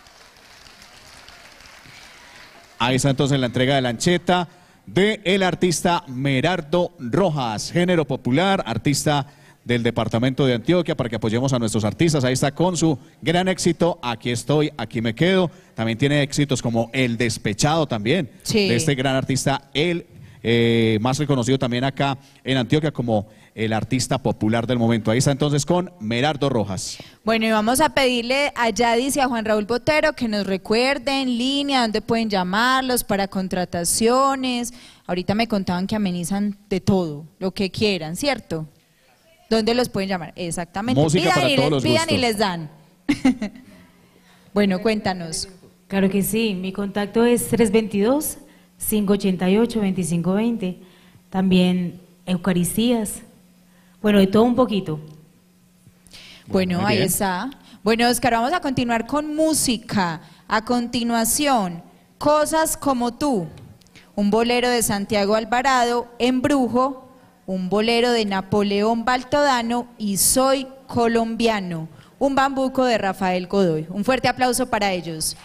Ahí está entonces la entrega de la ancheta del artista Merardo Rojas, género popular, artista del departamento de Antioquia, para que apoyemos a nuestros artistas. Ahí está con su gran éxito, Aquí estoy, aquí me quedo. También tiene éxitos como El Despechado también, sí, de este gran artista, el eh, más reconocido también acá en Antioquia como el artista popular del momento. Ahí está entonces con Merardo Rojas. Bueno, y vamos a pedirle a Yadis y a Juan Raúl Botero que nos recuerden en línea dónde pueden llamarlos para contrataciones. Ahorita me contaban que amenizan de todo, lo que quieran, ¿cierto? ¿Dónde los pueden llamar? Exactamente. Música pidan para y, todos les, los pidan gustos. y les dan. Bueno, cuéntanos. Claro que sí, mi contacto es tres dos dos, cinco ocho ocho, dos cinco dos cero. También Eucaristías. Bueno, de todo un poquito. Bueno, Muy ahí bien. está. Bueno, Oscar, vamos a continuar con música. A continuación, Cosas como tú. Un bolero de Santiago Alvarado, Embrujo. Un bolero de Napoleón Baltodano y Soy colombiano. Un bambuco de Rafael Godoy. Un fuerte aplauso para ellos.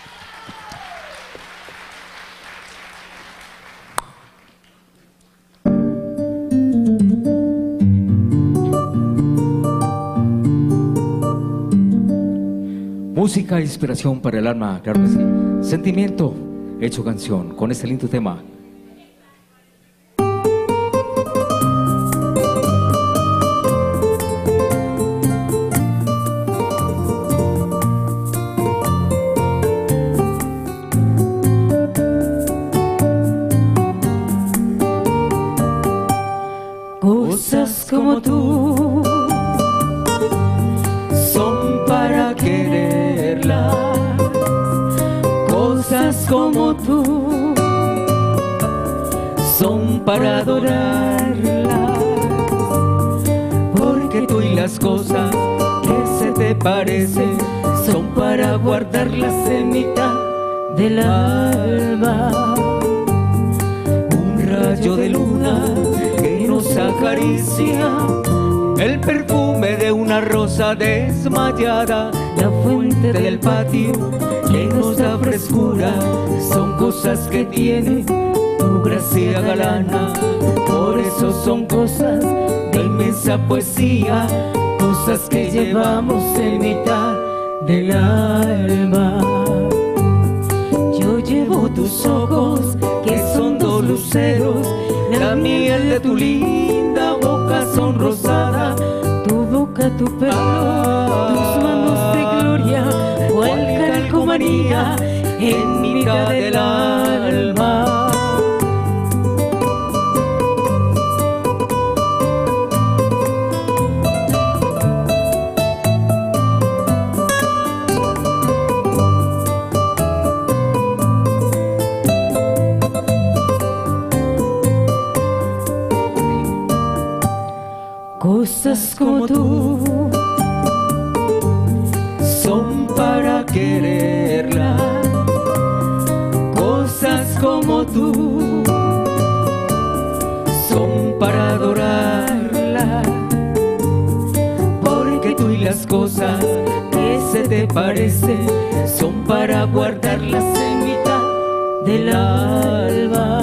Música e inspiración para el alma, claro que sí. Sentimiento hecho canción con este lindo tema. Cosas como tú son para quererlas, cosas como tú son para adorarlas, porque tú y las cosas que se te parecen son para guardarlas en mitad del alma. Un rayo de luna que nos acaricia, el perfume de una rosa desmayada, la fuente del patio que nos da frescura, son cosas que tiene tu gracia galana. Por eso son cosas de inmensa poesía, cosas que llevamos en mitad del alma. Yo llevo tus ojos, que son dos luceros, la miel de tu linda boca sonrosada, tu boca, tu pelo, tus manos de gloria, cual calcomanía en mitad del alma. Cosas como tú son para quererla, cosas como tú son para adorarla, porque tú y las cosas que se te parecen son para guardarlas en mitad del alba.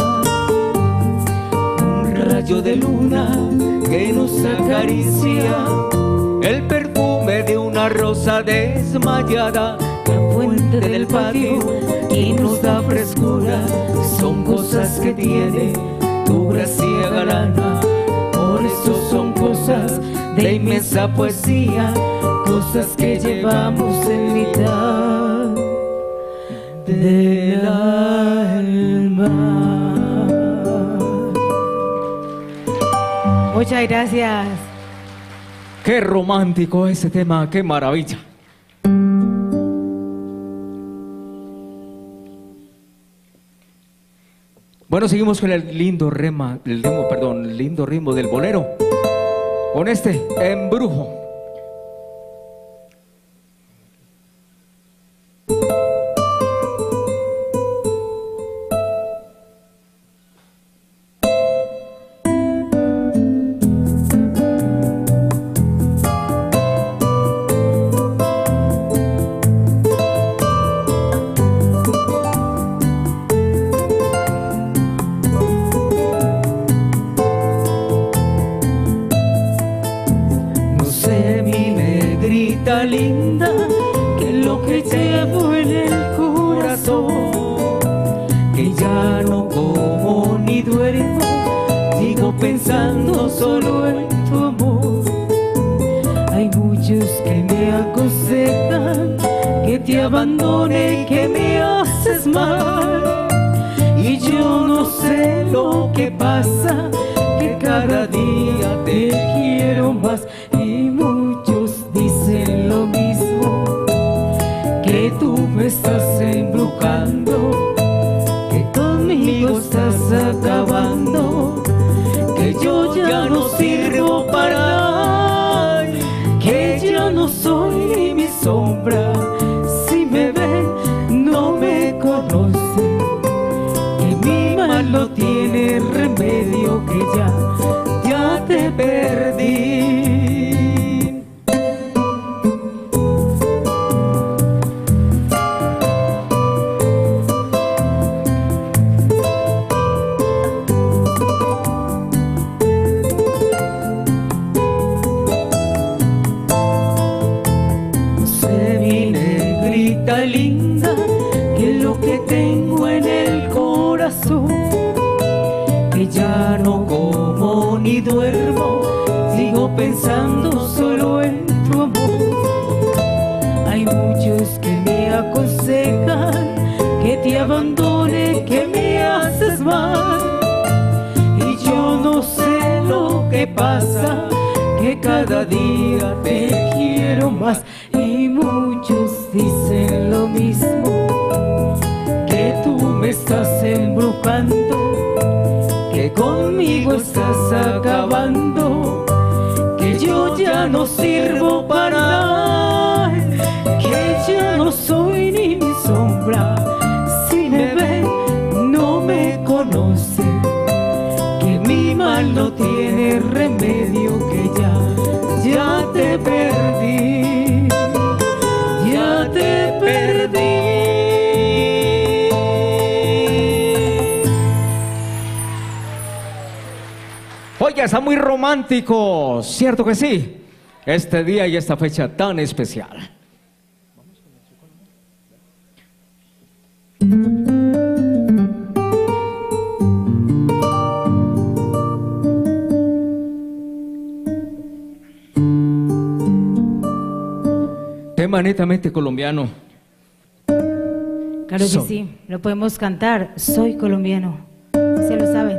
Un rayo de luna que nos acaricia, el perfume de una rosa desmayada, la fuente del patio que nos da frescura, son cosas que tiene tu gracia galana. Por eso son cosas de inmensa poesía, cosas que llevamos en mitad del alma. Muchas gracias. Qué romántico ese tema, qué maravilla. Bueno, seguimos con el lindo rema, el ritmo, perdón, el lindo ritmo del bolero. Con este, Embrujo. Linda, que lo que llevo en el corazón, que ya no como ni duermo, sigo pensando solo en tu amor. Hay muchos que me aconsejan que te abandone, que me haces mal, y yo no sé lo que pasa, que cada día te quiero más. Y muchos dicen lo mismo, que tú me estás embrujando, que conmigo estás acabando, que yo ya no sirvo para nada, que ya no soy ni mi sombra. Si me ven no me conocen, que mi mal no tiene remedio, que ya, ya te perdí. Linda, que lo que tengo en el corazón, que ya no como ni duermo, sigo pensando solo en tu amor. Hay muchos que me aconsejan que te abandone, que me haces mal, y yo no sé lo que pasa, que cada día te quiero más. Y muchos dicen lo mismo, que tú me estás embrujando, que conmigo estás acabando, que yo ya no sirvo para nada, que ya no soy ni mi sombra. Si me ven no me conocen, que mi mal no tiene remedio, que ya, ya te perdí, ya te perdí. están muy románticos, ¿cierto que sí? Este día y esta fecha tan especial. Tema netamente colombiano. Claro que Soy. sí, lo podemos cantar. Soy colombiano. Se lo saben.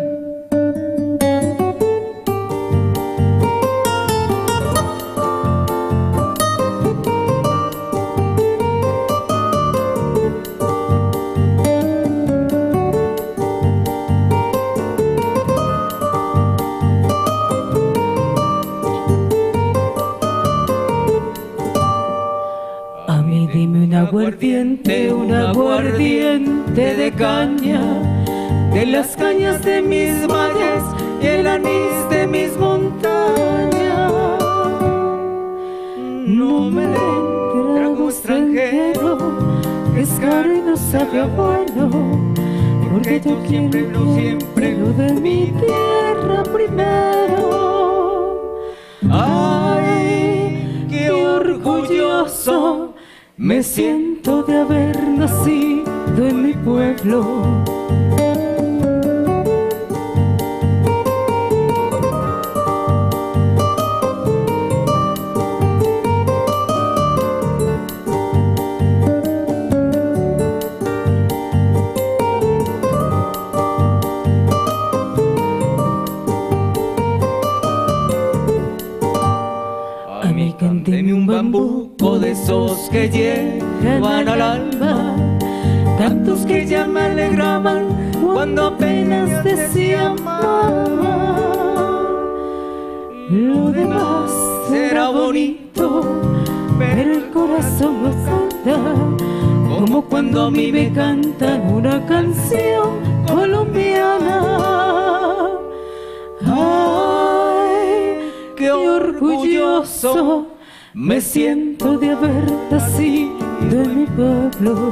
A mí dime un aguardiente, un aguardiente de caña, de las cañas de mis valles y el anís de mis montañas. No me den trago extranjero, que es caro y no sabe a bueno, porque yo siempre, no siempre lo de mi tierra primero. Ay, qué orgulloso me siento de haber nacido en mi pueblo. A mí cánteme un bambuco de esos que llegan al alma, cantos que ya me alegraban cuando apenas decía mamá. Lo demás será bonito, pero el corazón no salta, como cuando a mí me cantan una canción colombiana. Ay, qué orgulloso me siento de haber nacido en mi pueblo.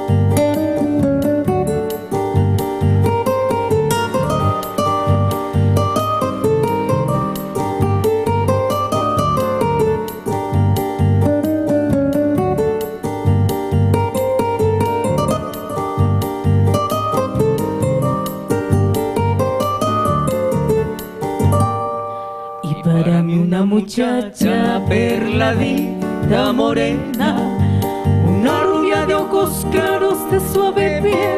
Para mí una muchacha perladita morena, una rubia de ojos claros de suave piel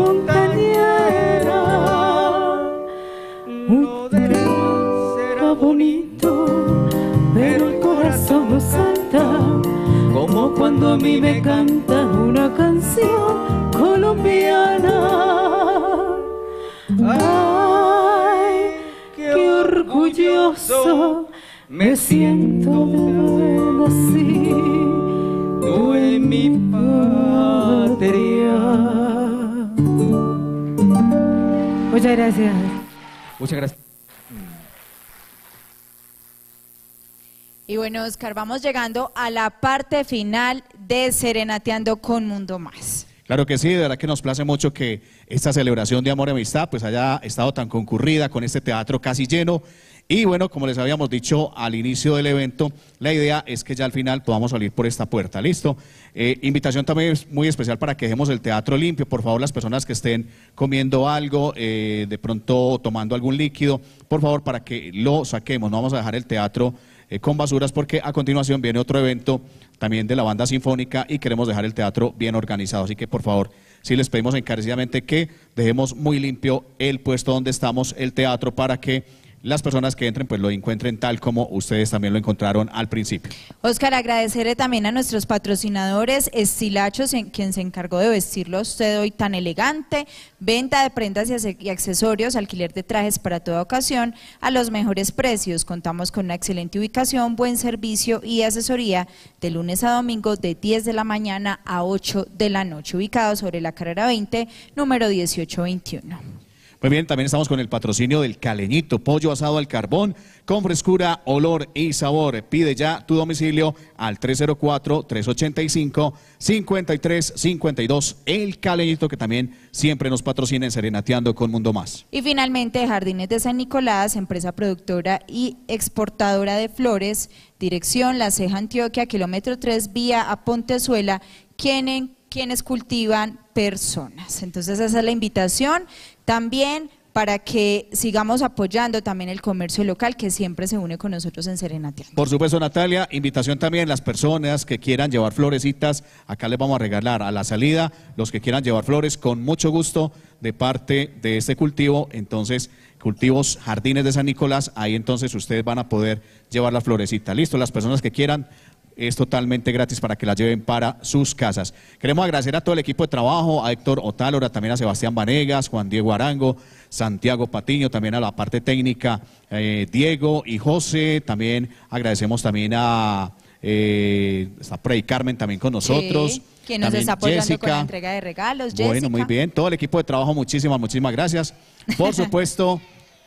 montañera. Lo demás será bonito, pero el corazón no salta, como cuando a mí me cantan una canción colombiana. Ay, qué orgulloso me siento de haber nacido en mi patria. Muchas gracias. Muchas gracias. Y bueno, Oscar, vamos llegando a la parte final de Serenateando con Mundo Más. Claro que sí, de verdad que nos place mucho que esta celebración de amor y amistad pues haya estado tan concurrida, con este teatro casi lleno. Y bueno, como les habíamos dicho al inicio del evento, la idea es que ya al final podamos salir por esta puerta, ¿listo? Eh, invitación también muy especial para que dejemos el teatro limpio. Por favor, las personas que estén comiendo algo, eh, de pronto tomando algún líquido, por favor, para que lo saquemos. No vamos a dejar el teatro eh, con basuras, porque a continuación viene otro evento también de la banda sinfónica y queremos dejar el teatro bien organizado. Así que por favor, sí les pedimos encarecidamente que dejemos muy limpio el puesto donde estamos, el teatro, para que las personas que entren pues lo encuentren tal como ustedes también lo encontraron al principio. Oscar, agradecerle también a nuestros patrocinadores, Estilachos, quien se encargó de vestirlo a usted hoy tan elegante, venta de prendas y accesorios, alquiler de trajes para toda ocasión, a los mejores precios. Contamos con una excelente ubicación, buen servicio y asesoría de lunes a domingo de diez de la mañana a ocho de la noche, ubicado sobre la carrera veinte, número dieciocho veintiuno. Muy bien, también estamos con el patrocinio del Caleñito, pollo asado al carbón, con frescura, olor y sabor. Pide ya tu domicilio al tres cero cuatro, tres ocho cinco, cinco tres cinco dos. El Caleñito, que también siempre nos patrocina en Serenateando con Mundo Más. Y finalmente, Jardines de San Nicolás, empresa productora y exportadora de flores, dirección La Ceja, Antioquia, kilómetro tres, vía a Pontezuela, quienes, quienes cultivan personas. Entonces esa es la invitación también para que sigamos apoyando también el comercio local que siempre se une con nosotros en Serenateando. Por supuesto, Natalia, invitación también las personas que quieran llevar florecitas, acá les vamos a regalar a la salida, los que quieran llevar flores con mucho gusto de parte de este cultivo. Entonces, cultivos Jardines de San Nicolás, ahí entonces ustedes van a poder llevar la florecita. Listo, las personas que quieran, es totalmente gratis para que la lleven para sus casas. Queremos agradecer a todo el equipo de trabajo, a Héctor Otálora, también a Sebastián Vanegas, Juan Diego Arango, Santiago Patiño, también a la parte técnica, eh, Diego y José. También agradecemos también a eh, está por ahí Carmen también con nosotros. Sí, quien nos también está apoyando Jessica. con la entrega de regalos. Jessica. Bueno, muy bien. Todo el equipo de trabajo, muchísimas, muchísimas gracias. Por supuesto.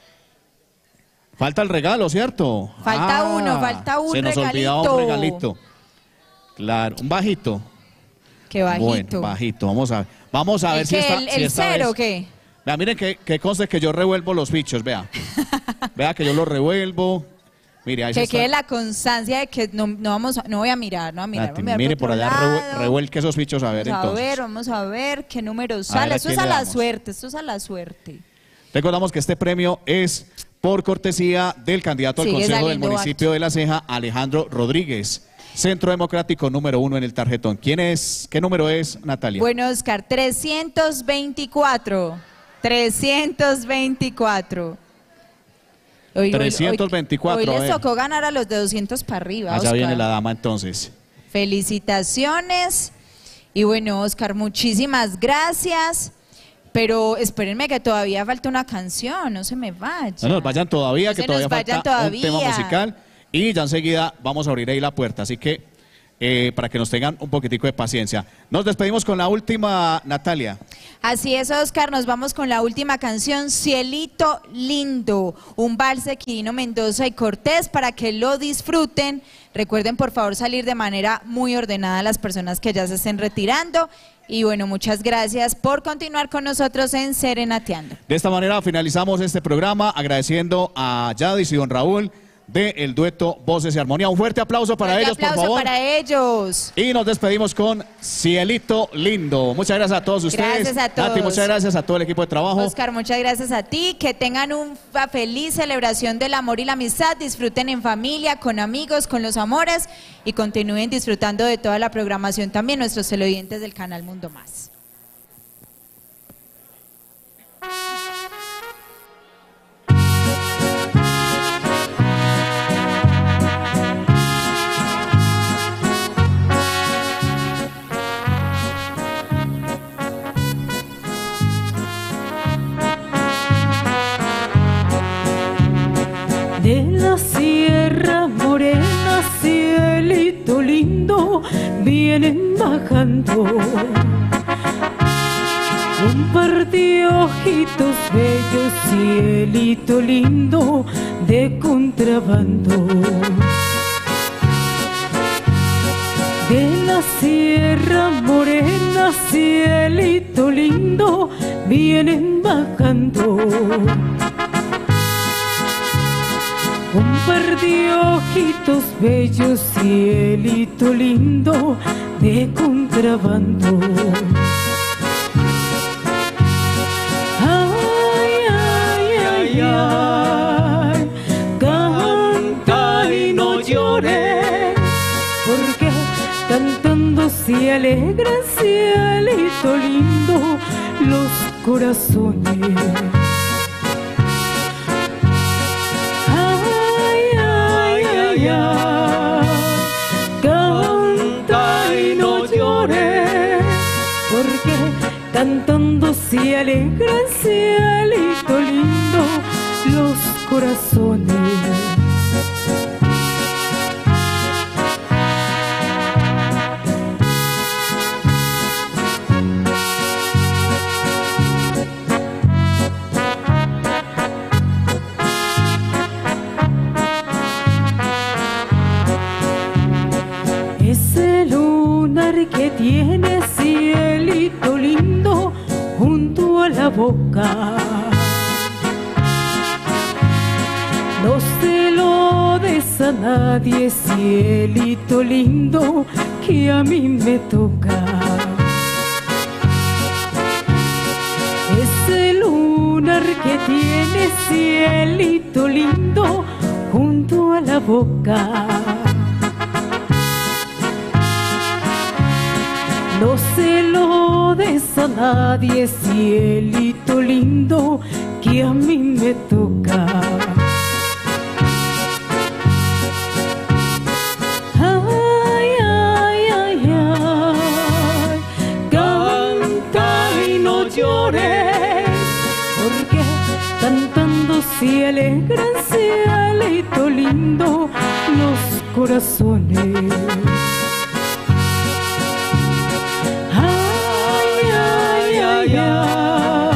Falta el regalo, ¿cierto? Falta Ah, uno, falta un se nos regalito. olvidaba un regalito. Claro, un bajito. Qué bajito. Bueno, bajito. Vamos a ver. Vamos a ver ¿El si qué, está. el, si el esta cero vez- o qué? Vea, miren que, que conste que yo revuelvo los bichos, vea. Vea que yo los revuelvo. Mire, ahí se Que está. quede la constancia de que no, no vamos a- no voy a mirar, no voy a mirar. Nati, voy a mirar mire por otro allá, lado. revue- revuelque esos bichos a ver Vamos a entonces. ver, vamos a ver qué número A ver, sale. ¿a Esto es quién a le la damos? suerte, esto es a la suerte. Recordamos que este premio es por cortesía del candidato al Sigue Consejo del saliendo Municipio de La Ceja, Alejandro Rodríguez, Centro Democrático número uno en el tarjetón. ¿Quién es? ¿Qué número es, Natalia? Bueno, Oscar, trescientos veinticuatro. trescientos veinticuatro. Hoy- hoy- trescientos veinticuatro, Hoy, hoy a les ver. tocó ganar a los de doscientos para arriba, Allá Oscar. viene la dama entonces. Felicitaciones. Y bueno, Oscar, muchísimas gracias. Pero espérenme que todavía falta una canción, no se me vaya. No nos vayan todavía, No que se todavía nos vayan falta un todavía. tema musical. Y ya enseguida vamos a abrir ahí la puerta. Así que eh, para que nos tengan un poquitico de paciencia. Nos despedimos con la última, Natalia. Así es, Oscar, nos vamos con la última canción, Cielito Lindo, un vals de Quirino Mendoza y Cortés para que lo disfruten. Recuerden, por favor, salir de manera muy ordenada las personas que ya se estén retirando. Y bueno, muchas gracias por continuar con nosotros en Serenateando. De esta manera finalizamos este programa agradeciendo a Yadis y don Raúl del dueto Voces y Armonía. Un fuerte aplauso para Un ellos, por aplauso favor. para ellos. Y nos despedimos con Cielito Lindo. Muchas gracias a todos ustedes. Gracias a todos. Nati, muchas gracias a todo el equipo de trabajo. Oscar, muchas gracias a ti. Que tengan una feliz celebración del amor y la amistad. Disfruten en familia, con amigos, con los amores y continúen disfrutando de toda la programación también nuestros televidentes del canal Mundo Más. De la Sierra Morena, cielito lindo, vienen bajando un par de ojitos bellos, cielito lindo, de contrabando. De la Sierra Morena, cielito lindo, vienen bajando un par de ojitos bellos, cielito lindo, de contrabando. Ay, ay, ay, ay, canta y no llores, porque cantando se alegran, cielito lindo, los corazones. Ay, ay, canta y no llores, porque cantando se alegran, cielito lindo, los corazones. tiene cielito lindo junto a la boca. No se lo des a nadie, cielito lindo, que a mí me toca. Ese lunar que tiene cielito lindo junto a la boca. No se lo des a nadie, cielito lindo, que a mí me toca. Ay, ay, ay, ay, canta y no llores, porque cantando se alegran, cielito lindo, los corazones. Ay, ay,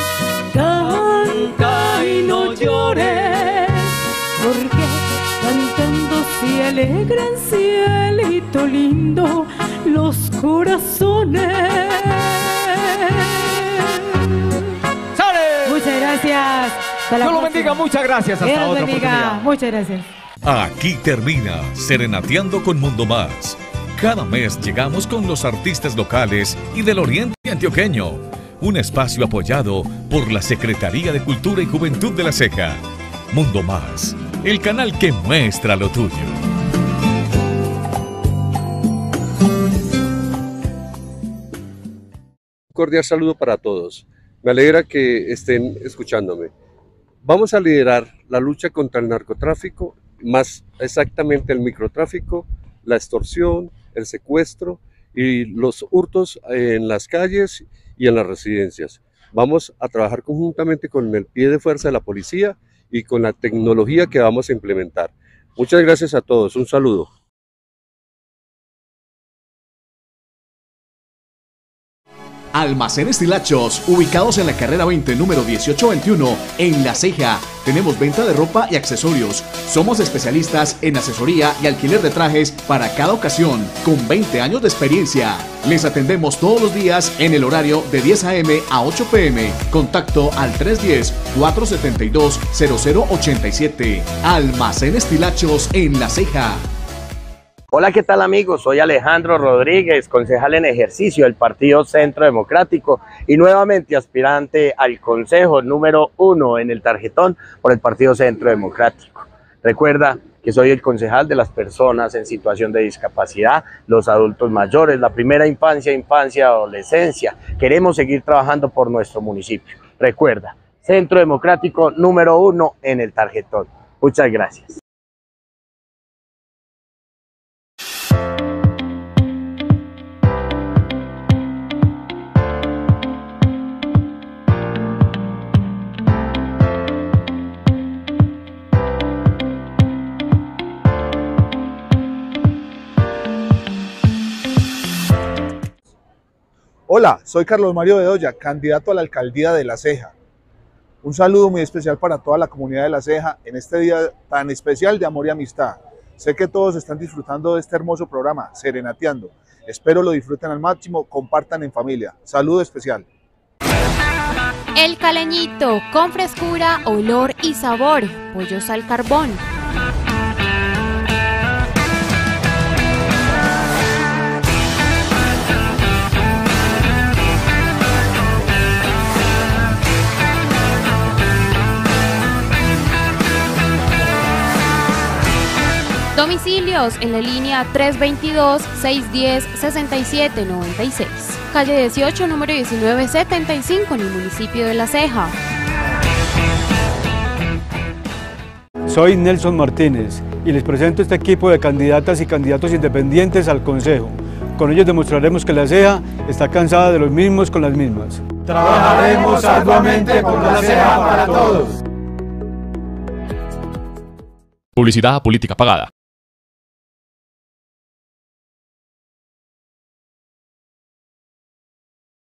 canta y no llores, porque cantando se alegran, cielito lindo, los corazones. ¡Sale! Muchas gracias. Hasta la Dios lo próxima. bendiga, muchas gracias. Hasta Dios otra bendiga. oportunidad. Muchas gracias. Aquí termina Serenateando con Mundo Más. Cada mes llegamos con los artistas locales y del Oriente Antioqueño. Un espacio apoyado por la Secretaría de Cultura y Juventud de La Ceja. Mundo Más, el canal que muestra lo tuyo. Un cordial saludo para todos. Me alegra que estén escuchándome. Vamos a liderar la lucha contra el narcotráfico, más exactamente el microtráfico, la extorsión, el secuestro y los hurtos en las calles y en las residencias. Vamos a trabajar conjuntamente con el pie de fuerza de la policía y con la tecnología que vamos a implementar. Muchas gracias a todos. Un saludo. Almacenes Tilachos, ubicados en la carrera veinte, número dieciocho veintiuno, en La Ceja. Tenemos venta de ropa y accesorios. Somos especialistas en asesoría y alquiler de trajes para cada ocasión, con veinte años de experiencia. Les atendemos todos los días en el horario de diez a eme a ocho pe eme. Contacto al tres uno cero, cuatro siete dos, cero cero ocho siete. Almacenes Tilachos en La Ceja. Hola, ¿qué tal amigos? Soy Alejandro Rodríguez, concejal en ejercicio del Partido Centro Democrático y nuevamente aspirante al consejo número uno en el tarjetón por el Partido Centro Democrático. Recuerda que soy el concejal de las personas en situación de discapacidad, los adultos mayores, la primera infancia, infancia, adolescencia. Queremos seguir trabajando por nuestro municipio. Recuerda, Centro Democrático número uno en el tarjetón. Muchas gracias. Hola, soy Carlos Mario Bedoya, candidato a la alcaldía de La Ceja. Un saludo muy especial para toda la comunidad de La Ceja en este día tan especial de amor y amistad. Sé que todos están disfrutando de este hermoso programa, Serenateando. Espero lo disfruten al máximo, compartan en familia. Saludo especial. El Caleñito, con frescura, olor y sabor. Pollos al carbón. Domicilios en la línea tres veintidós, seiscientos diez, sesenta y siete noventa y seis. Calle dieciocho, número diecinueve setenta y cinco en el municipio de La Ceja. Soy Nelson Martínez y les presento este equipo de candidatas y candidatos independientes al Consejo. Con ellos demostraremos que La Ceja está cansada de los mismos con las mismas. Trabajaremos arduamente por La Ceja para todos. Publicidad política pagada.